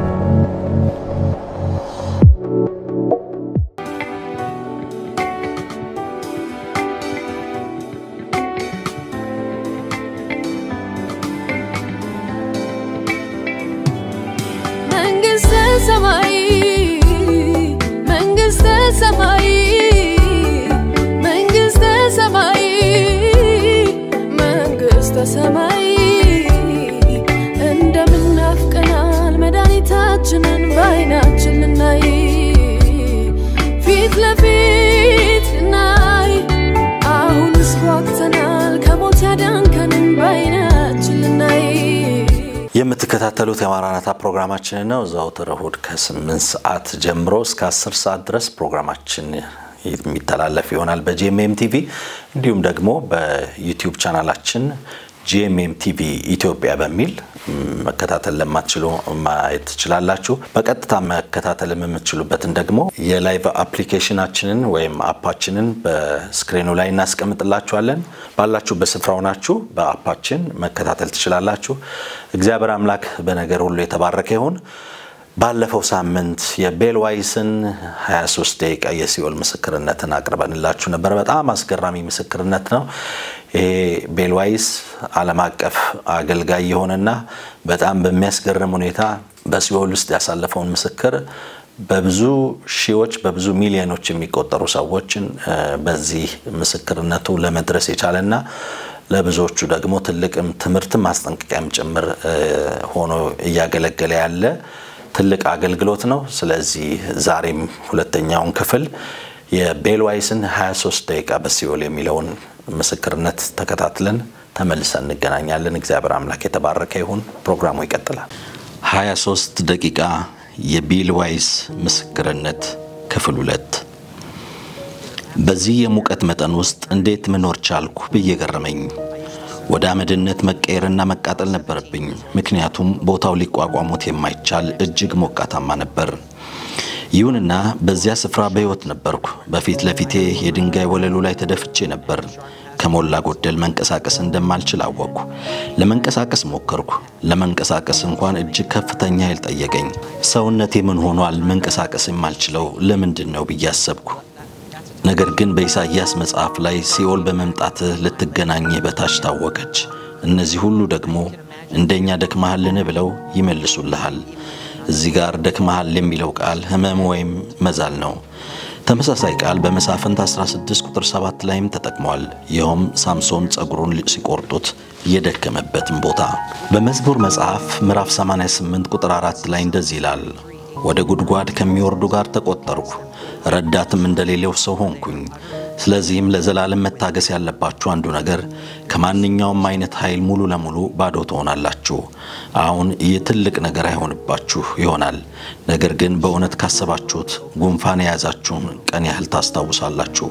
ሰማይ መንግስተ ሰማይ መንግስተ ሰማይ መንግስተ ሰማይ እንደምናፍቀናል መድኃኒታችንን በዓይናችን ልናይ ፊት ለፊት ልናይ አሁንስ ጓግተናል ከሞት ያዳንከንን በዓይናችን ልናይ የምትከታተሉት የማራናታ ፕሮግራማችን ነው። ዘወትር እሁድ ከስምንት ሰዓት ጀምሮ እስከ አስር ሰዓት ድረስ ፕሮግራማችን የሚተላለፍ ይሆናል በጂኤምኤም ቲቪ እንዲሁም ደግሞ በዩቲዩብ ቻናላችን ጂ.ኤም.ኤም ቲቪ ኢትዮጵያ በሚል መከታተል ለማትችሉ ማየት ትችላላችሁ። በቀጥታ መከታተል የምትችሉበትን ደግሞ የላይቭ አፕሊኬሽናችንን ወይም አፓችንን በስክሪኑ ላይ እናስቀምጥላችኋለን። ባላችሁ በስፍራው ናችሁ በአፓችን መከታተል ትችላላችሁ። እግዚአብሔር አምላክ በነገር ሁሉ የተባረከ ይሁን። ባለፈው ሳምንት የቤልዋይስን ሃያ ሶስት ደቂቃ የሲኦል ምስክርነትን አቅርበንላችሁ ነበር። በጣም አስገራሚ ምስክርነት ነው። ይሄ ቤልዋይስ ዓለም አቀፍ አገልጋይ የሆነና በጣም በሚያስገርም ሁኔታ በሲኦል ውስጥ ያሳለፈውን ምስክር በብዙ ሺዎች በብዙ ሚሊዮኖች የሚቆጠሩ ሰዎችን በዚህ ምስክርነቱ ለመድረስ የቻለና ለብዙዎቹ ደግሞ ትልቅም ትምህርት ማስጠንቀቂያም ጭምር ሆኖ እያገለገለ ያለ ትልቅ አገልግሎት ነው። ስለዚህ ዛሬም ሁለተኛውን ክፍል የቤልዋይስን ሃያ ሶስት ደቂቃ በሲኦል የሚለውን ምስክርነት ተከታትለን ተመልሰን እንገናኛለን። እግዚአብሔር አምላክ የተባረከ ይሁን። ፕሮግራሙ ይቀጥላል። ሃያ ሶስት ደቂቃ የቤልዋይስ ምስክርነት ክፍል ሁለት። በዚህ የሙቀት መጠን ውስጥ እንዴት መኖር ቻልኩ በየገረመኝ ወደ አመድነት መቀየርና መቃጠል ነበርብኝ። ምክንያቱም ቦታው ሊቋቋሙት የማይቻል እጅግ ሞቃታማ ነበር። ይሁንና በዚያ ስፍራ በህይወት ነበርኩ። በፊት ለፊቴ የድንጋይ ወለሉ ላይ ተደፍቼ ነበር። ከሞላ ጎደል መንቀሳቀስ እንደማልችል አወቅኩ። ለመንቀሳቀስ ሞከርኩ። ለመንቀሳቀስ እንኳን እጅግ ከፍተኛ ኃይል ጠየቀኝ። ሰውነቴ ምን ሆኗል? መንቀሳቀስ የማልችለው ለምንድነው ብዬ አሰብኩ። ነገር ግን በኢሳይያስ መጽሐፍ ላይ ሲኦል በመምጣት ልትገናኝ በታች ታወቀች። እነዚህ ሁሉ ደግሞ እንደኛ ደክመሃልን ብለው ይመልሱልሃል። እዚህ ጋር ደክመሃል የሚለው ቃል ህመም ወይም መዛል ነው። ተመሳሳይ ቃል በመሳፍንት አስራ ስድስት ቁጥር ሰባት ላይም ተጠቅሟል። ይኸውም ሳምሶን ጸጉሩን ሲቆርጡት የደከመበትን ቦታ። በመዝሙር መጽሐፍ ምዕራፍ ሰማንያ ስምንት ቁጥር አራት ላይ እንደዚህ ይላል፣ ወደ ጉድጓድ ከሚወርዱ ጋር ተቆጠርኩ፣ ረዳትም እንደሌለው ሰው ሆንኩኝ። ስለዚህም ለዘላለም መታገስ ያለባችሁ አንዱ ነገር ከማንኛውም አይነት ኃይል ሙሉ ለሙሉ ባዶ ትሆናላችሁ። አሁን የትልቅ ነገር አይሆንባችሁ ይሆናል። ነገር ግን በእውነት ካሰባችሁት ጉንፋን የያዛችሁን ቀን ያህል ታስታውሳላችሁ፣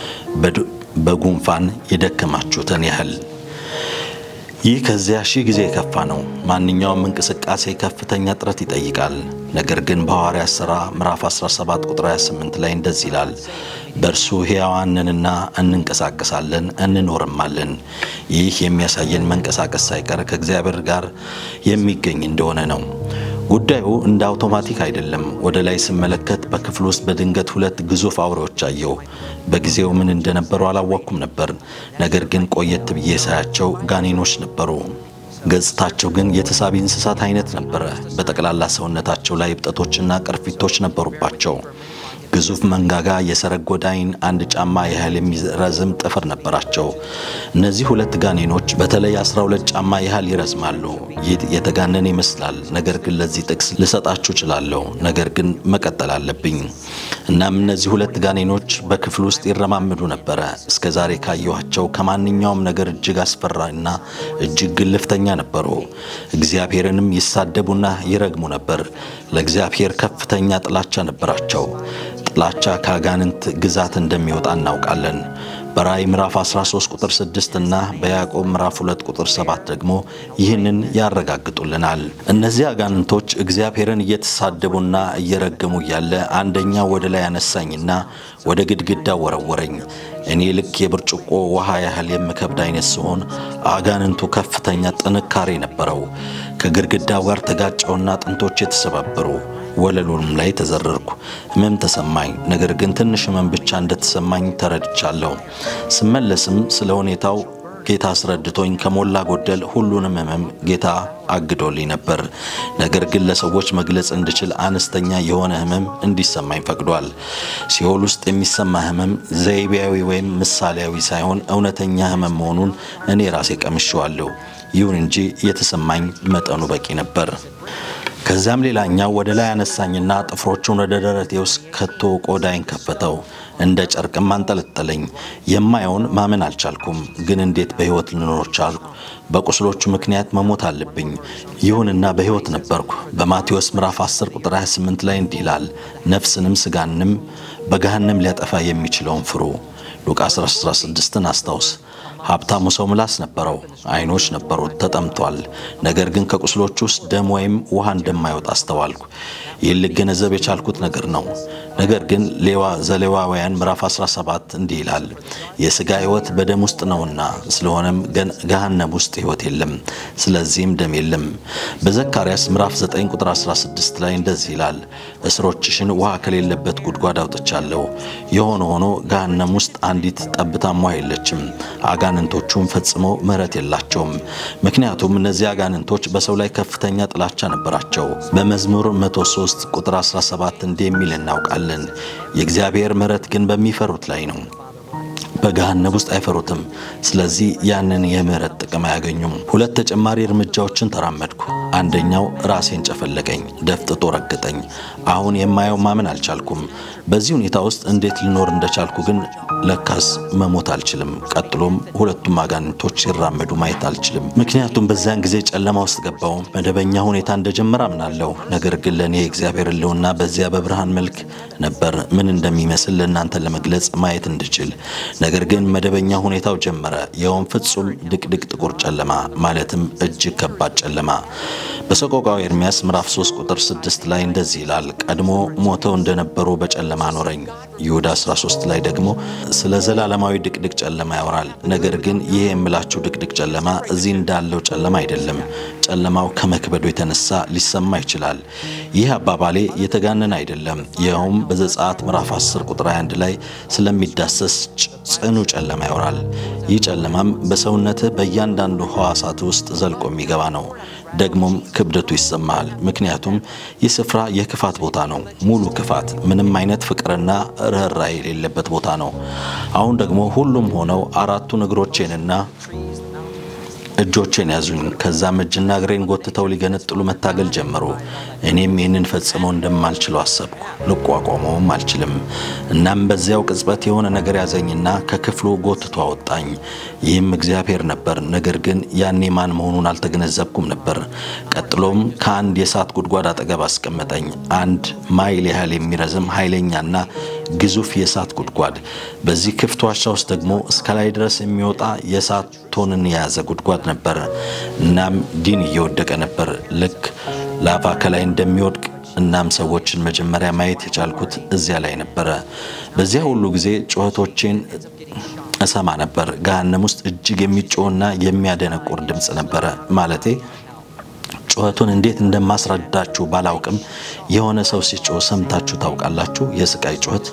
በጉንፋን የደከማችሁትን ያህል። ይህ ከዚያ ሺህ ጊዜ የከፋ ነው። ማንኛውም እንቅስቃሴ ከፍተኛ ጥረት ይጠይቃል። ነገር ግን በሐዋርያት ሥራ ምዕራፍ አስራ ሰባት ቁጥር ሃያ ስምንት ላይ እንደዚህ ይላል በእርሱ ሕያዋንንና እንንቀሳቀሳለን እንኖርማለን ይህ የሚያሳየን መንቀሳቀስ ሳይቀር ከእግዚአብሔር ጋር የሚገኝ እንደሆነ ነው ጉዳዩ እንደ አውቶማቲክ አይደለም ወደ ላይ ስመለከት በክፍል ውስጥ በድንገት ሁለት ግዙፍ አውሬዎች አየሁ በጊዜው ምን እንደነበሩ አላወቅኩም ነበር ነገር ግን ቆየት ብዬ ሳያቸው ጋኔኖች ነበሩ ገጽታቸው ግን የተሳቢ እንስሳት አይነት ነበር በጠቅላላ ሰውነታቸው ላይ እብጠቶችና ቅርፊቶች ነበሩባቸው ግዙፍ መንጋጋ የሰረጎዳይን አንድ ጫማ ያህል የሚረዝም ጥፍር ነበራቸው እነዚህ ሁለት ጋኔኖች በተለይ አስራ ሁለት ጫማ ያህል ይረዝማሉ የተጋነነ ይመስላል ነገር ግን ለዚህ ጥቅስ ልሰጣችሁ እችላለሁ ነገር ግን መቀጠል አለብኝ እናም እነዚህ ሁለት ጋኔኖች በክፍል ውስጥ ይረማመዱ ነበር እስከዛሬ ካየኋቸው ከማንኛውም ነገር እጅግ አስፈራና እጅግ ግልፍተኛ ነበሩ እግዚአብሔርንም ይሳደቡና ይረግሙ ነበር ለእግዚአብሔር ከፍተኛ ጥላቻ ነበራቸው ጥላቻ ካጋንንት ግዛት እንደሚወጣ እናውቃለን በራእይ ምዕራፍ አስራ ሶስት ቁጥር ስድስት እና በያዕቆብ ምዕራፍ ሁለት ቁጥር ሰባት ደግሞ ይህንን ያረጋግጡልናል እነዚህ አጋንንቶች እግዚአብሔርን እየተሳደቡና እየረገሙ ያለ አንደኛው ወደ ላይ ያነሳኝና ወደ ግድግዳ ወረወረኝ እኔ ልክ የብርጭቆ ውሃ ያህል የምከብድ አይነት ሲሆን አጋንንቱ ከፍተኛ ጥንካሬ ነበረው ከግድግዳው ጋር ተጋጨውና ጥንቶች የተሰባበሩ ወለሉም ላይ ተዘረርኩ ህመም ተሰማኝ ነገር ግን ትንሽ ህመም ብቻ እንደተሰማኝ ተረድቻለሁ ስመለስም ስለ ሁኔታው ጌታ አስረድቶኝ ከሞላ ጎደል ሁሉንም ህመም ጌታ አግዶልኝ ነበር ነገር ግን ለሰዎች መግለጽ እንድችል አነስተኛ የሆነ ህመም እንዲሰማኝ ፈቅዷል ሲኦል ውስጥ የሚሰማ ህመም ዘይቤያዊ ወይም ምሳሌያዊ ሳይሆን እውነተኛ ህመም መሆኑን እኔ ራሴ ቀምሼዋለሁ ይሁን እንጂ የተሰማኝ መጠኑ በቂ ነበር ከዛም ሌላኛው ወደ ላይ አነሳኝና ጥፍሮቹን ወደ ደረቴ ውስጥ ከቶ ቆዳይን ከፈተው እንደ ጨርቅም አንጠለጠለኝ የማየውን ማመን አልቻልኩም ግን እንዴት በህይወት ልኖር ቻልኩ በቁስሎቹ ምክንያት መሞት አለብኝ ይሁንና በህይወት ነበርኩ በማቴዎስ ምዕራፍ አስር ቁጥር ሃያ ስምንት ላይ እንዲህ ይላል ነፍስንም ስጋንም በገሃነም ሊያጠፋ የሚችለውን ፍሩ ሉቃስ አስራ ስድስትን አስታውስ ሀብታሙ ሰው ምላስ ነበረው አይኖች ነበሩት ተጠምቷል ነገር ግን ከቁስሎቹ ውስጥ ደም ወይም ውሃ እንደማይወጣ አስተዋልኩ ይልገነዘብ የቻልኩት ነገር ነው ነገር ግን ሌዋ ዘሌዋውያን ምዕራፍ አስራ ሰባት እንዲህ ይላል የሥጋ ህይወት በደም ውስጥ ነውና ስለሆነም ገሃነም ውስጥ ህይወት የለም ስለዚህም ደም የለም በዘካርያስ ምዕራፍ ዘጠኝ ቁጥር አስራ ስድስት ላይ እንደዚህ ይላል እስሮችሽን ውሃ ከሌለበት ጉድጓድ አውጥቻለሁ የሆነ ሆኖ ገሃነም ውስጥ አንዲት ጠብታም ውሃ የለችም አጋንንቶቹም ፈጽሞ ምህረት የላቸውም ምክንያቱም እነዚህ አጋንንቶች በሰው ላይ ከፍተኛ ጥላቻ ነበራቸው በመዝሙር መቶ ሶስት ቁጥር አስራ ሰባት እንደሚል እናውቃለን የእግዚአብሔር ምህረት ግን በሚፈሩት ላይ ነው በገሃነም ውስጥ አይፈሩትም ስለዚህ ያንን የምህረት ጥቅም አያገኙም ሁለት ተጨማሪ እርምጃዎችን ተራመድኩ አንደኛው ራሴን ጨፈለቀኝ ደፍጥጦ ረገጠኝ አሁን የማየው ማመን አልቻልኩም በዚህ ሁኔታ ውስጥ እንዴት ልኖር እንደቻልኩ ግን ለካስ መሞት አልችልም ቀጥሎም ሁለቱም አጋንንቶች ሲራመዱ ማየት አልችልም ምክንያቱም በዛን ጊዜ ጨለማ ውስጥ ገባው መደበኛ ሁኔታ እንደጀመረ አምናለሁ ነገር ግን ለኔ እግዚአብሔር ለውና በዚያ በብርሃን መልክ ነበር ምን እንደሚመስል ለእናንተ ለመግለጽ ማየት እንድችል ነገር ግን መደበኛ ሁኔታው ጀመረ ያውም ፍጹም ድቅድቅ ጥቁር ጨለማ ማለትም እጅግ ከባድ ጨለማ በሰቆቃው ኤርሚያስ ምዕራፍ ሶስት ቁጥር ስድስት ላይ እንደዚህ ይላል ቀድሞ ሞተው እንደነበሩ በጨለማ ኖረኝ ይሁዳ አስራ ሶስት ላይ ደግሞ ስለ ዘላለማዊ ድቅድቅ ጨለማ ያወራል ነገር ግን ይሄ የምላችሁ ድቅድቅ ጨለማ እዚህ እንዳለው ጨለማ አይደለም ጨለማው ከመክበዱ የተነሳ ሊሰማ ይችላል ይህ አባባሌ የተጋነነ አይደለም ያውም በዘጸአት ምዕራፍ አስር ቁጥር ሃያ አንድ ላይ ስለሚዳሰስ ጽኑ ጨለማ ያወራል ይህ ጨለማም በሰውነት በእያንዳንዱ ሕዋሳት ውስጥ ዘልቆ የሚገባ ነው ደግሞም ክብደቱ ይሰማል ምክንያቱም ይህ ስፍራ የክፋት ቦታ ነው ሙሉ ክፋት ምንም አይነት ፍቅርና ርህራሄ የሌለበት ቦታ ነው አሁን ደግሞ ሁሉም ሆነው አራቱ እግሮቼንና እጆቼን ያዙኝ ከዛም እጅና እግሬን ጎትተው ሊገነጥሉ መታገል ጀመሩ እኔም ይሄንን ፈጽመው እንደማልችለው አሰብኩ ልቋቋመውም አልችልም እናም በዚያው ቅጽበት የሆነ ነገር ያዘኝና ከክፍሉ ጎትቶ አወጣኝ ይህም እግዚአብሔር ነበር ነገር ግን ያኔ ማን መሆኑን አልተገነዘብኩም ነበር ቀጥሎም ከአንድ የሳት ጉድጓድ አጠገብ አስቀመጠኝ አንድ ማይል ያህል የሚረዝም ኃይለኛና ግዙፍ የሳት ጉድጓድ በዚህ ክፍት ዋሻ ውስጥ ደግሞ እስከ ላይ ድረስ የሚወጣ የሳት ቶንን የያዘ ጉድጓድ ነበር እናም ዲን እየወደቀ ነበር ልክ ላቫ ከላይ እንደሚወድቅ እናም ሰዎችን መጀመሪያ ማየት የቻልኩት እዚያ ላይ ነበር በዚያ ሁሉ ጊዜ ጩኸቶችን እሰማ ነበር ገሃነም ውስጥ እጅግ የሚጮህና የሚያደነቁር ድምጽ ነበር ማለቴ ጩኸቱን እንዴት እንደማስረዳችሁ ባላውቅም የሆነ ሰው ሲጮህ ሰምታችሁ ታውቃላችሁ የስቃይ ጩኸት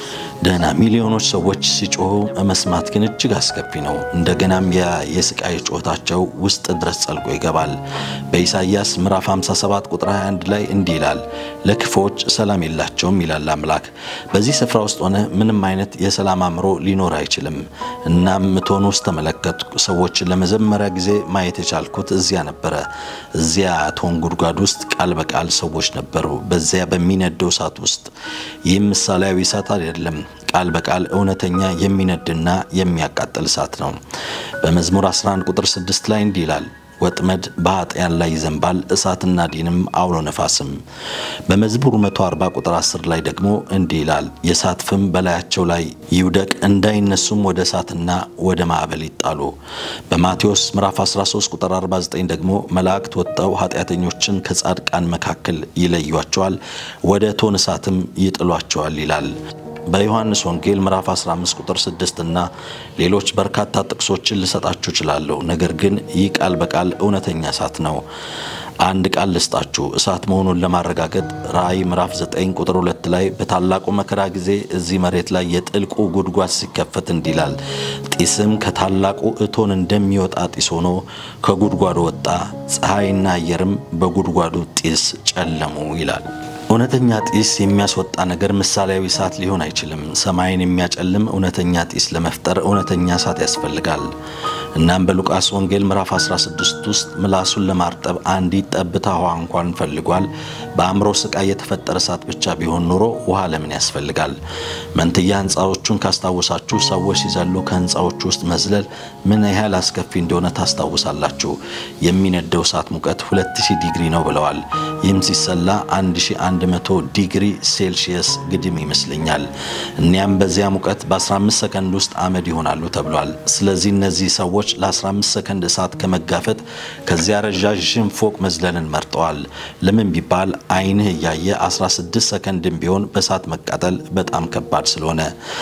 ደና ሚሊዮኖች ሰዎች ሲጮሁ መስማት ግን እጅግ አስከፊ ነው እንደገናም ያ የስቃይ ጩኸታቸው ውስጥ ድረስ ጸልቆ ይገባል በኢሳይያስ ምዕራፍ ሃምሳ ሰባት ቁጥር ሃያ አንድ ላይ እንዲህ ይላል ለክፎች ሰላም የላቸውም ይላል አምላክ በዚህ ስፍራ ውስጥ ሆነ ምንም አይነት የሰላም አምሮ ሊኖር አይችልም እናም ምቶን ውስጥ ተመለከቱ ሰዎችን ለመጀመሪያ ጊዜ ማየት የቻልኩት እዚያ ነበር እዚያ ቶን ጉድጓድ ውስጥ ቃል በቃል ሰዎች ነበሩ በዚያ በሚነደው እሳት ውስጥ ይህም ምሳሌያዊ እሳት አይደለም ቃል በቃል እውነተኛ የሚነድና የሚያቃጥል እሳት ነው በመዝሙር አስራ አንድ ቁጥር ስድስት ላይ እንዲህ ይላል ወጥመድ በኃጢያን ላይ ይዘንባል እሳትና ዲንም አውሎ ነፋስም በመዝሙር መቶ አርባ ቁጥር አስር ላይ ደግሞ እንዲህ ይላል የእሳት ፍም በላያቸው ላይ ይውደቅ እንዳይነሱም ወደ እሳትና ወደ ማዕበል ይጣሉ በማቴዎስ ምዕራፍ አስራ ሶስት ቁጥር አርባ ዘጠኝ ደግሞ መላእክት ወጣው ኃጢአተኞችን ከጻድቃን መካከል ይለዩዋቸዋል ወደ እቶነ እሳትም ይጥሏቸዋል ይላል በዮሐንስ ወንጌል ምዕራፍ አስራ አምስት ቁጥር ስድስት እና ሌሎች በርካታ ጥቅሶችን ልሰጣችሁ እችላለሁ ነገር ግን ይህ ቃል በቃል እውነተኛ እሳት ነው አንድ ቃል ልስጣችሁ እሳት መሆኑን ለማረጋገጥ ራእይ ምዕራፍ ዘጠኝ ቁጥር ሁለት ላይ በታላቁ መከራ ጊዜ እዚህ መሬት ላይ የጥልቁ ጉድጓድ ሲከፈት እንዲላል ጢስም ከታላቁ እቶን እንደሚወጣ ጢስ ሆኖ ከጉድጓዱ ወጣ ፀሐይና አየርም በጉድጓዱ ጢስ ጨለሙ ይላል እውነተኛ ጢስ የሚያስወጣ ነገር ምሳሌያዊ እሳት ሊሆን አይችልም ሰማይን የሚያጨልም እውነተኛ ጢስ ለመፍጠር እውነተኛ እሳት ያስፈልጋል እናም በሉቃስ ወንጌል ምዕራፍ አስራ ስድስት ውስጥ ምላሱን ለማርጠብ አንዲት ጠብታ ውሃ እንኳን ፈልጓል በአምሮ ስቃይ የተፈጠረ እሳት ብቻ ቢሆን ኖሮ ውሃ ለምን ያስፈልጋል መንትያ ህንጻዎቹን ካስታወሳችሁ ሰዎች ሲዘሉ ከህንጻዎቹ ውስጥ መዝለል ምን ያህል አስከፊ እንደሆነ ታስታውሳላችሁ የሚነደው እሳት ሙቀት ሁለት ሺህ ዲግሪ ነው ብለዋል ይህም ሲሰላ አንድ ሺህ አንድ መቶ ዲግሪ ሴልሺየስ ግድም ይመስለኛል እኛም በዚያ ሙቀት በ15 ሰከንድ ውስጥ አመድ ይሆናሉ ተብሏል ስለዚህ እነዚህ ሰዎች ለ15 ሰከንድ እሳት ከመጋፈጥ ከዚያ ረጃጅም ፎቅ መዝለልን መርጠዋል ለምን ቢባል አይንህ ያየ አስራ ስድስት ሰከንድም ቢሆን በእሳት መቃጠል በጣም ከባድ ስለሆነ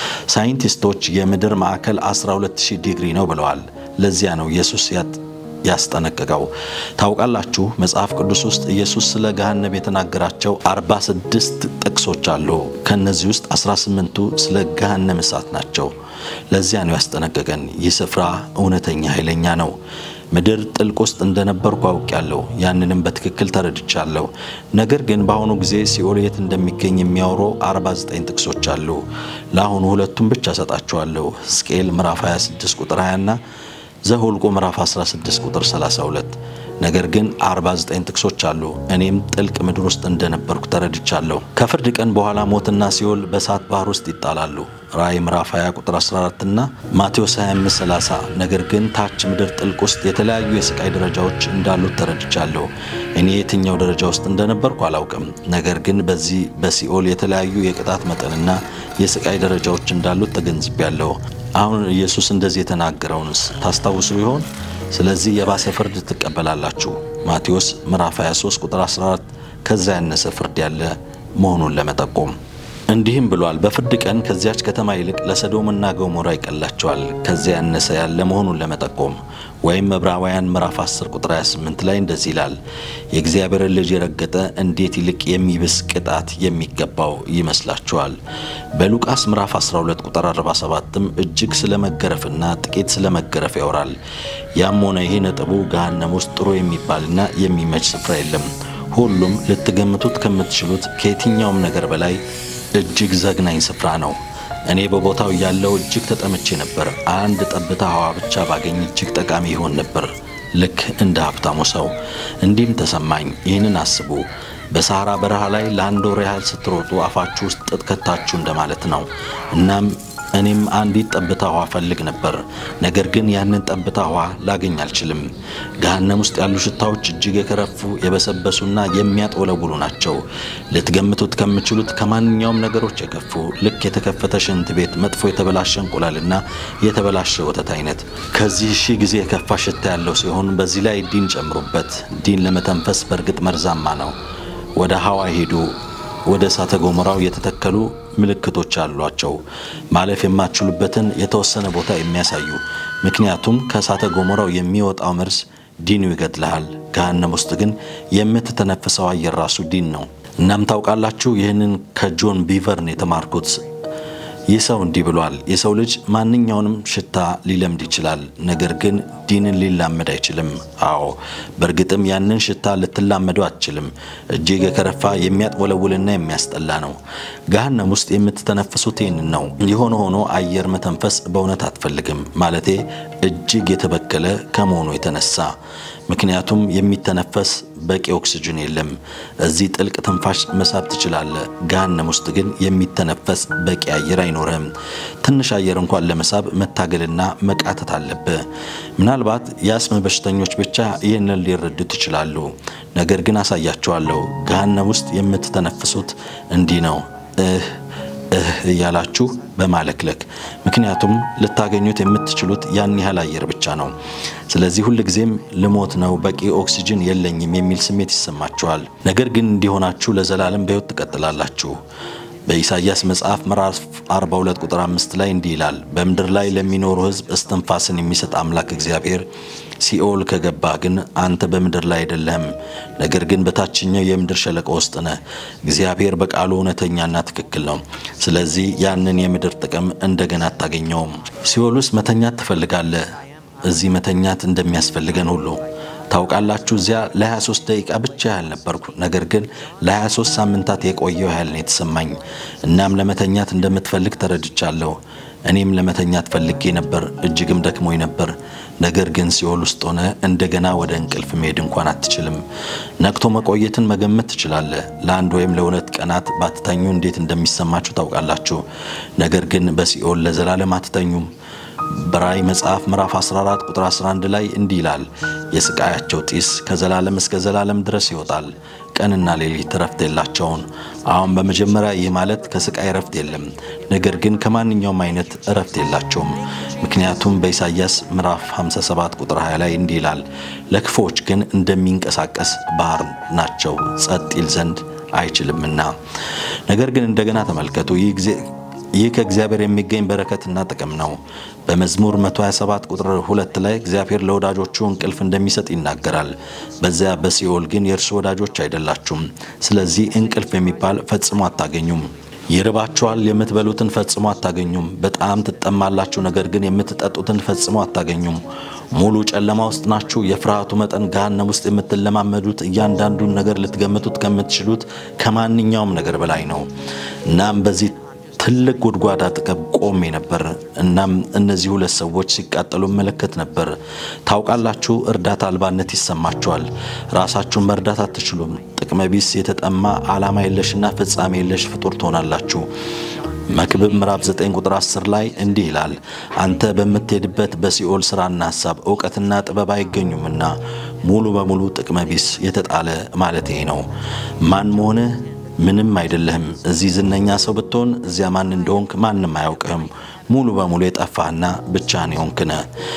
ሳይንቲስቶች የምድር ማዕከል አስራ ሁለት ሺህ ዲግሪ ነው ብለዋል ለዚያ ነው ኢየሱስ ያት ያስጠነቀቀው ታውቃላችሁ መጽሐፍ ቅዱስ ውስጥ ኢየሱስ ስለ ገሃነም የተናገራቸው አርባ ስድስት ጥቅሶች አሉ ከነዚህ ውስጥ አስራ ስምንቱ ስለ ገሃነም እሳት ናቸው ለዚያ ነው ያስጠነቀቀን ይህ ስፍራ እውነተኛ ኃይለኛ ነው ምድር ጥልቅ ውስጥ እንደነበርኩ አውቃለሁ ያንንም በትክክል ተረድቻለሁ ነገር ግን በአሁኑ ጊዜ ሲኦል የት እንደሚገኝ የሚያወሩ አርባ ዘጠኝ ጥቅሶች አሉ ለአሁኑ ሁለቱም ብቻ ሰጣቸዋለሁ ሕዝቅኤል ምዕራፍ ሃያ ስድስት ቁጥር ሃያ እና ዘሁልቁ ምዕራፍ አስራ ስድስት ቁጥር ሰላሳ ሁለት ነገር ግን አርባ ዘጠኝ ጥቅሶች አሉ እኔም ጥልቅ ምድር ውስጥ እንደነበርኩ ተረድቻለሁ ከፍርድ ቀን በኋላ ሞትና ሲኦል በእሳት ባህር ውስጥ ይጣላሉ ራእይ ምዕራፍ ሃያ ቁጥር አስራ አራት እና ማቴዎስ ሃያ አምስት ሰላሳ ነገር ግን ታች ምድር ጥልቅ ውስጥ የተለያዩ የስቃይ ደረጃዎች እንዳሉ ተረድቻለሁ እኔ የትኛው ደረጃ ውስጥ እንደነበርኩ አላውቅም ነገር ግን በዚህ በሲኦል የተለያዩ የቅጣት መጠንና የስቃይ ደረጃዎች እንዳሉ ተገንዝቤያለሁ አሁን ኢየሱስ እንደዚህ የተናገረውንስ ታስታውሱ ይሆን ስለዚህ የባሰ ፍርድ ትቀበላላችሁ ማቴዎስ ምዕራፍ ሃያ ሶስት ቁጥር አስራ አራት ከዛ ያነሰ ፍርድ ያለ መሆኑን ለመጠቆም እንዲህም ብሏል በፍርድ ቀን ከዚያች ከተማ ይልቅ ለሰዶምና ገሞራ ይቀላቸዋል ከዚያ ያነሰ ያለ መሆኑን ለመጠቆም ወይም ዕብራውያን ምዕራፍ አስር ቁጥር ሃያ ስምንት ላይ እንደዚህ ይላል የእግዚአብሔር ልጅ የረገጠ እንዴት ይልቅ የሚብስ ቅጣት የሚገባው ይመስላችኋል በሉቃስ ምዕራፍ አስራ ሁለት ቁጥር አርባ ሰባትም እጅግ ስለመገረፍና ጥቂት ስለመገረፍ ያወራል ያም ሆነ ይሄ ነጥቡ ገሃነም ውስጥ ጥሩ የሚባልና የሚመች ስፍራ የለም ሁሉም ልትገምቱት ከምትችሉት ከየትኛውም ነገር በላይ እጅግ ዘግናኝ ስፍራ ነው እኔ በቦታው ያለው እጅግ ተጠምቼ ነበር አንድ ጠብታ ውሃ ብቻ ባገኝ እጅግ ጠቃሚ ይሆን ነበር ልክ እንደ ሀብታሙ ሰው እንዲም ተሰማኝ ይህንን አስቡ በሳራ በረሃ ላይ ለአንድ ወር ያህል ስትሮጡ አፋችሁ ውስጥ ጥጥ ከታችሁ እንደማለት ነው እናም እኔም አንዲት ጠብታ ውሃ ፈልግ ነበር ነገር ግን ያንን ጠብታ ውሃ ላገኝ አልችልም ገሃነም ውስጥ ያሉ ሽታዎች እጅግ የከረፉ የበሰበሱና የሚያጠወለውሉ ናቸው ልትገምቱት ከምትችሉት ከማንኛውም ነገሮች የከፉ ልክ የተከፈተ ሽንት ቤት መጥፎ የተበላሸ እንቁላልና የተበላሸ ወተት አይነት ከዚህ ሺ ጊዜ የከፋ ሽታ ያለው ሲሆን በዚህ ላይ ዲን ጨምሩበት ዲን ለመተንፈስ በርግጥ መርዛማ ነው ወደ ሐዋይ ሄዱ ወደ እሳተ ገሞራው የተተከሉ ምልክቶች አሏቸው ማለፍ የማትችሉበትን የተወሰነ ቦታ የሚያሳዩ ምክንያቱም ከእሳተ ገሞራው የሚወጣው መርዝ ዲኑ ይገድላል ገሃነም ውስጥ ግን የምትተነፍሰው አየር ራሱ ዲን ነው እናም ታውቃላችሁ ይህንን ከጆን ቢቨርን የተማርኩት የሰው እንዲህ ብሏል የሰው ልጅ ማንኛውንም ሽታ ሊለምድ ይችላል ነገር ግን ዲንን ሊላመድ አይችልም አዎ በርግጥም ያንን ሽታ ልትላመደው አትችልም እጅግ የከረፋ የሚያጥወለውልና የሚያስጠላ ነው ገሃነም ውስጥ የምትተነፍሱት ይህንን ነው የሆነ ሆኖ አየር መተንፈስ በእውነት አትፈልግም ማለቴ እጅግ የተበከለ ከመሆኑ የተነሳ ምክንያቱም የሚተነፈስ በቂ ኦክሲጅን የለም እዚህ ጥልቅ ትንፋሽ መሳብ ትችላለህ ገሃነም ውስጥ ግን የሚተነፈስ በቂ አየር አይኖርም ትንሽ አየር እንኳን ለመሳብ መታገልና መቃተት አለበት ምናልባት ያስም በሽተኞች ብቻ ይህንን ሊረዱት ይችላሉ ነገር ግን አሳያችኋለሁ ገሃነም ውስጥ የምትተነፍሱት እንዲህ ነው እህ እህ ያላችሁ በማለክለክ ምክንያቱም ልታገኙት የምትችሉት ያን ያህል አየር ብቻ ነው ስለዚህ ሁሉ ጊዜም ልሞት ነው በቂ ኦክሲጅን የለኝም የሚል ስሜት ይሰማችኋል ነገር ግን እንዲሆናችሁ ለዘላለም በህይወት ተቀጥላላችሁ በኢሳይያስ መጽሐፍ ምዕራፍ አርባ ሁለት ቁጥር አምስት ላይ እንዲህ ይላል በመድር ላይ ለሚኖሩ ህዝብ እስትንፋስን የሚሰጥ አምላክ እግዚአብሔር ሲኦል ከገባ ግን አንተ በመድር ላይ አይደለም ነገር ግን በታችኛው የምድር ሸለቆ ውስጥ ነህ እግዚአብሔር በቃሉ እውነተኛና ትክክል ነው ስለዚህ ያንን የምድር ጥቅም እንደገና ታገኘውም ሲኦል ውስጥ መተኛት ትፈልጋለህ እዚህ መተኛት እንደሚያስፈልገን ሁሉ ታውቃላችሁ እዚያ ለ23 ደቂቃ ብቻ ያህል ነበርኩ ነገር ግን ለ23 ሳምንታት የቆየው ያህል ነው የተሰማኝ እናም ለመተኛት እንደምትፈልግ ተረድቻለሁ እኔም ለመተኛት ፈልጌ ነበር እጅግም ደክሞኝ ነበር ነገር ግን ሲኦል ውስጥ ሆነ እንደገና ወደ እንቅልፍ መሄድ እንኳን አትችልም ነቅቶ መቆየትን መገመት ትችላለህ ለአንድ ወይም ለሁለት ቀናት ባትተኙ እንዴት እንደሚሰማችሁ ታውቃላችሁ ነገር ግን በሲኦል ለዘላለም አትተኙም በራእይ መጽሐፍ ምዕራፍ አስራ አራት ቁጥር አስራ አንድ ላይ እንዲህ ይላል የስቃያቸው ጢስ ከዘላለም እስከ ዘላለም ድረስ ይወጣል ቀንና ሌሊት ረፍት የላቸውም አሁን በመጀመሪያ ይህ ማለት ከስቃይ ረፍት የለም ነገር ግን ከማንኛውም አይነት ረፍት የላቸውም ምክንያቱም በኢሳይያስ ምዕራፍ ሃምሳ ሰባት ቁጥር ሃያ ላይ እንዲህ ይላል ለክፎች ግን እንደሚንቀሳቀስ ባህር ናቸው ጸጥ ይል ዘንድ አይችልምና ነገር ግን እንደገና ተመልከቱ ይህ ጊዜ ይህ ከእግዚአብሔር የሚገኝ በረከትና ጥቅም ነው በመዝሙር መቶ ሃያ ሰባት ቁጥር ሁለት ላይ እግዚአብሔር ለወዳጆቹ እንቅልፍ እንደሚሰጥ ይናገራል በዚያ በሲኦል ግን የእርሱ ወዳጆች አይደላችሁም ስለዚህ እንቅልፍ የሚባል ፈጽሞ አታገኙም ይርባችኋል የምትበሉትን ፈጽሞ አታገኙም በጣም ትጠማላችሁ ነገር ግን የምትጠጡትን ፈጽሞ አታገኙም ሙሉ ጨለማ ውስጥ ናችሁ የፍርሃቱ መጠን ገሃነም ውስጥ የምትለማመዱት እያንዳንዱን ነገር ልትገምቱት ከምትችሉት ከማንኛውም ነገር በላይ ነው እናም በዚህ ትልቅ ጉድጓድ አጠገብ ቆሜ ነበር እናም እነዚህ ሁለት ሰዎች ሲቃጠሉ መለከት ነበር ታውቃላችሁ እርዳታ አልባነት ይሰማችኋል ራሳችሁን መርዳት አትችሉም ጥቅመ ቢስ የተጠማ ዓላማ የለሽና ፍጻሜ የለሽ ፍጡር ትሆናላችሁ መክብብ ምዕራፍ ዘጠኝ ቁጥር አስር ላይ እንዲህ ይላል አንተ በመትሄድበት በሲኦል ስራና ሐሳብ ዕውቀትና ጥበብ አይገኙምና ሙሉ በሙሉ ጥቅመ ቢስ የተጣለ ማለት ነው ማን መሆነ ምንም አይደለም እዚህ ዝነኛ ሰው ብትሆን እዚያ ማን እንደሆንክ ማንንም አያውቅም ሙሉ በሙሉ የጠፋህና ብቻህን የሆንክነ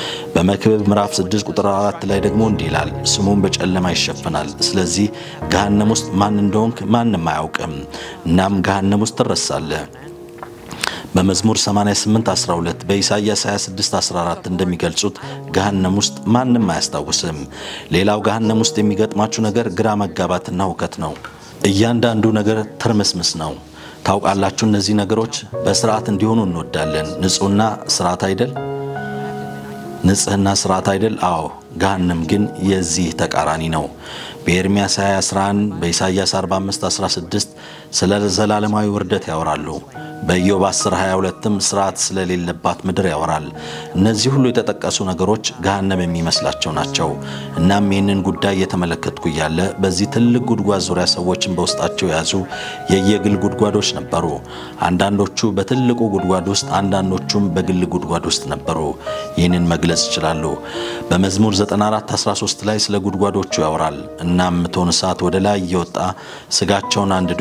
በመክብብ ምዕራፍ ስድስት ቁጥር አራት ላይ ደግሞ እንዲህ ይላል ስሙን በጨለማ ይሸፈናል ስለዚህ ገሃነም ውስጥ ማን እንደሆንክ ማንንም አያውቅም እናም ገሃነም ውስጥ ትረሳለህ በመዝሙር ሰማንያ ስምንት አስራ ሁለት በኢሳይያስ ሃያ ስድስት አስራ አራት እንደሚገልጹት ገሃነም ውስጥ ማንንም አያስታውስም ሌላው ገሃነም ውስጥ የሚገጥማችሁ ነገር ግራ መጋባትና ሁከት ነው እያንዳንዱ ነገር ተርመስመስ ነው ታውቃላችሁ እነዚህ ነገሮች በስርዓት እንዲሆኑ እንወዳለን ንጹህና ስርዓት አይደል ንጽህና ስርዓት አይደል አዎ ገሃነም ግን የዚህ ተቃራኒ ነው በኤርምያስ ሃያ አስራ አንድ በኢሳይያስ አርባ አምስት አስራ ስድስት ስለ ዘላለማዊ ውርደት ያወራሉ በኢዮብ አስር ሃያ ሁለትም ስርዓት ስለሌለባት ምድር ያወራል እነዚህ ሁሉ የተጠቀሱ ነገሮች ገሃነም የሚመስላቸው ናቸው እናም ይህንን ጉዳይ የተመለከትኩ ያለ በዚህ ትልቅ ጉድጓድ ዙሪያ ሰዎችን በውስጣቸው ያዙ የየግል ጉድጓዶች ነበሩ አንዳንዶቹ በትልቁ ጉድጓድ ውስጥ አንዳንዶቹም በግል ጉድጓድ ውስጥ ነበሩ ይህንን መግለጽ ይችላሉ በመዝሙር ዘጠና አራት አስራ ሶስት ላይ ስለ ጉድጓዶቹ ያወራል እናም ቶን ሰዓት ወደ ላይ ይወጣ ስጋቸውን አንድዶ ይበላ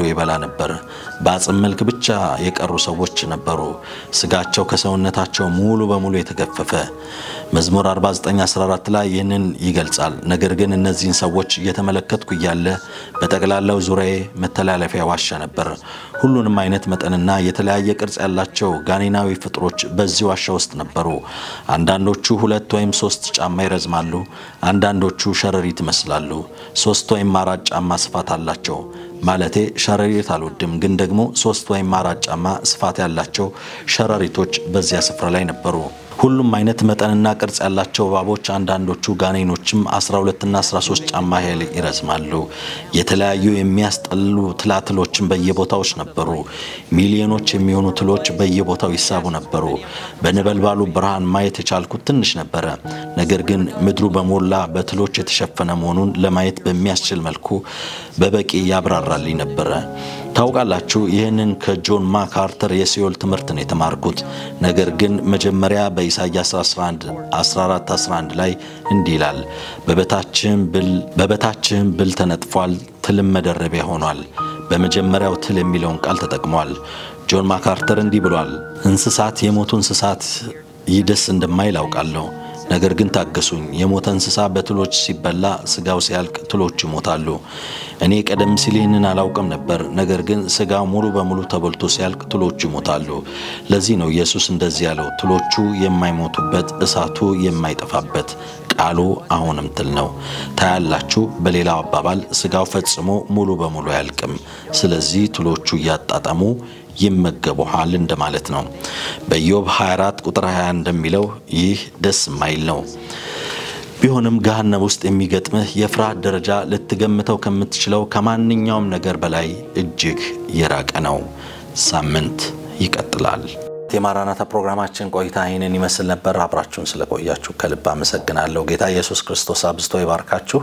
ነበር በአጽም መልክ ብቻ የቀሩ ሰዎች ነበሩ ስጋቸው ከሰውነታቸው ሙሉ በሙሉ የተገፈፈ መዝሙር አርባ ዘጠኝ አስራ አራት ላይ ይህንን ይገልጻል ነገር ግን እነዚህን ሰዎች እየተመለከትኩ ያለ በጠቅላላው ዙሪያዬ መተላለፊያ ዋሻ ነበር ሁሉንም አይነት መጠንና የተለያየ ቅርጽ ያላቸው ጋኔናዊ ፍጥሮች በዚህ ዋሻ ውስጥ ነበሩ አንዳንዶቹ ሁለት ወይም ሶስት ጫማ ይረዝማሉ አንዳንዶቹ ሸረሪት ይመስላሉ ሶስት ወይም አራት ጫማ ስፋት አላቸው ማለቴ ሸረሪት አልወድም ግን ደግሞ ሶስት ወይም አራት ጫማ ስፋት ያላቸው ሸረሪቶች በዚያ ስፍራ ላይ ነበሩ ሁሉም አይነት መጠንና ቅርጽ ያላቸው እባቦች አንዳንዶቹ ጋኔኖችም አስራ ሁለት እና አስራ ሶስት ጫማ ያህል ይረዝማሉ የተለያዩ የሚያስጠሉ ትላትሎችም በየቦታው ነበሩ ሚሊዮኖች የሚሆኑ ትሎች በየቦታው ይሳቡ ነበሩ በነበልባሉ ብርሃን ማየት የቻልኩት ትንሽ ነበር ነገር ግን ምድሩ በሞላ በትሎች የተሸፈነ መሆኑን ለማየት በሚያስችል መልኩ በበቂ ያብራራልኝ ነበር ታውቃላችሁ ይሄንን ከጆን ማካርተር የሲኦል ትምህርት ነው የተማርኩት ነገር ግን መጀመሪያ በኢሳይያስ አስራ አንድ አስራ አራት አስራ አንድ ላይ እንዲላል በበታችም ብል በበታችም ብል ተነጥፏል ትልም መደረቢያ ሆኗል በመጀመሪያው ትል የሚለውን ቃል ተጠቅሟል ጆን ማካርተር እንዲህ ብሏል እንስሳት የሞቱ እንስሳት ይደስ እንደማይል አውቃለሁ ነገር ግን ታገሱኝ የሞተ እንስሳ በትሎች ሲበላ ስጋው ሲያልቅ ትሎች ይሞታሉ እኔ ቀደም ሲል ይህንን አላውቅም ነበር ነገር ግን ስጋው ሙሉ በሙሉ ተበልቶ ሲያልቅ ትሎች ይሞታሉ ለዚህ ነው ኢየሱስ እንደዚህ ያለው ትሎቹ የማይሞቱበት እሳቱ የማይጠፋበት ቃሉ አሁንም ትል ነው ታያላችሁ በሌላው አባባል ስጋው ፈጽሞ ሙሉ በሙሉ ያልቅም ስለዚህ ትሎቹ ያጣጣሙ ይመገቡሃል እንደማለት ነው በኢዮብ ሃያ አራት ቁጥር ሃያ እንደሚለው ይህ ደስ ማይል ነው ቢሆንም ገሃነም ውስጥ የሚገጥምህ የፍርሃት ደረጃ ለተገምተው ከምትችለው ከማንኛውም ነገር በላይ እጅግ የራቀ ነው ሳምንት ይቀጥላል የማራናታ ፕሮግራማችን ቆይታ ይሄንን ይመስል ነበር አብራችሁን ስለቆያችሁ ከልብ አመሰግናለሁ ጌታ ኢየሱስ ክርስቶስ አብዝቶ ይባርካችሁ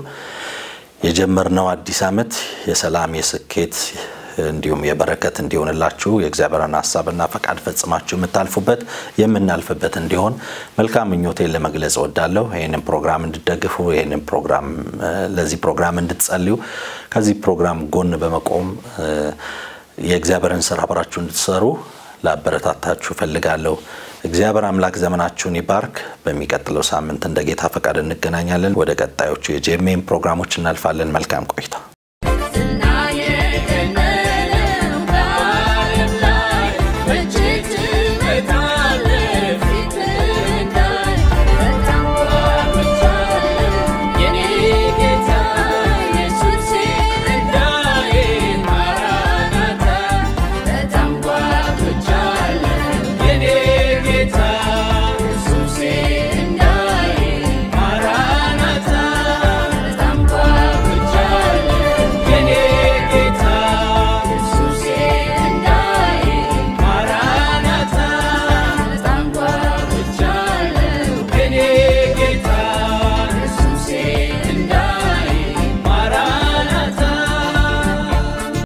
የጀመርነው አዲስ ዓመት የሰላም የስኬት እንዲሁም የበረከት እንዲሆንላችሁ የእግዚአብሔርን ሐሳብና ፈቃድ ፈጽማችሁ የምታልፉበት የምናልፍበት እንዲሆን መልካም ምኞቴን ለመግለጽ ወዳለሁ ይሄንን ፕሮግራም እንድትደግፉ ይሄንን ፕሮግራም ለዚህ ፕሮግራም እንድትጸልዩ ከዚህ ፕሮግራም ጎን በመቆም የእግዚአብሔርን ሥራ አብራችሁ እንድትሰሩ ላበረታታችሁ ፈልጋለሁ እግዚአብሔር አምላክ ዘመናችሁን ይባርክ በሚቀጥለው ሳምንት እንደ ጌታ ፈቃድ እንገናኛለን ወደ ቀጣዮቹ የጂ ኤም ኤም ፕሮግራሞች እናልፋለን መልካም ቆይታ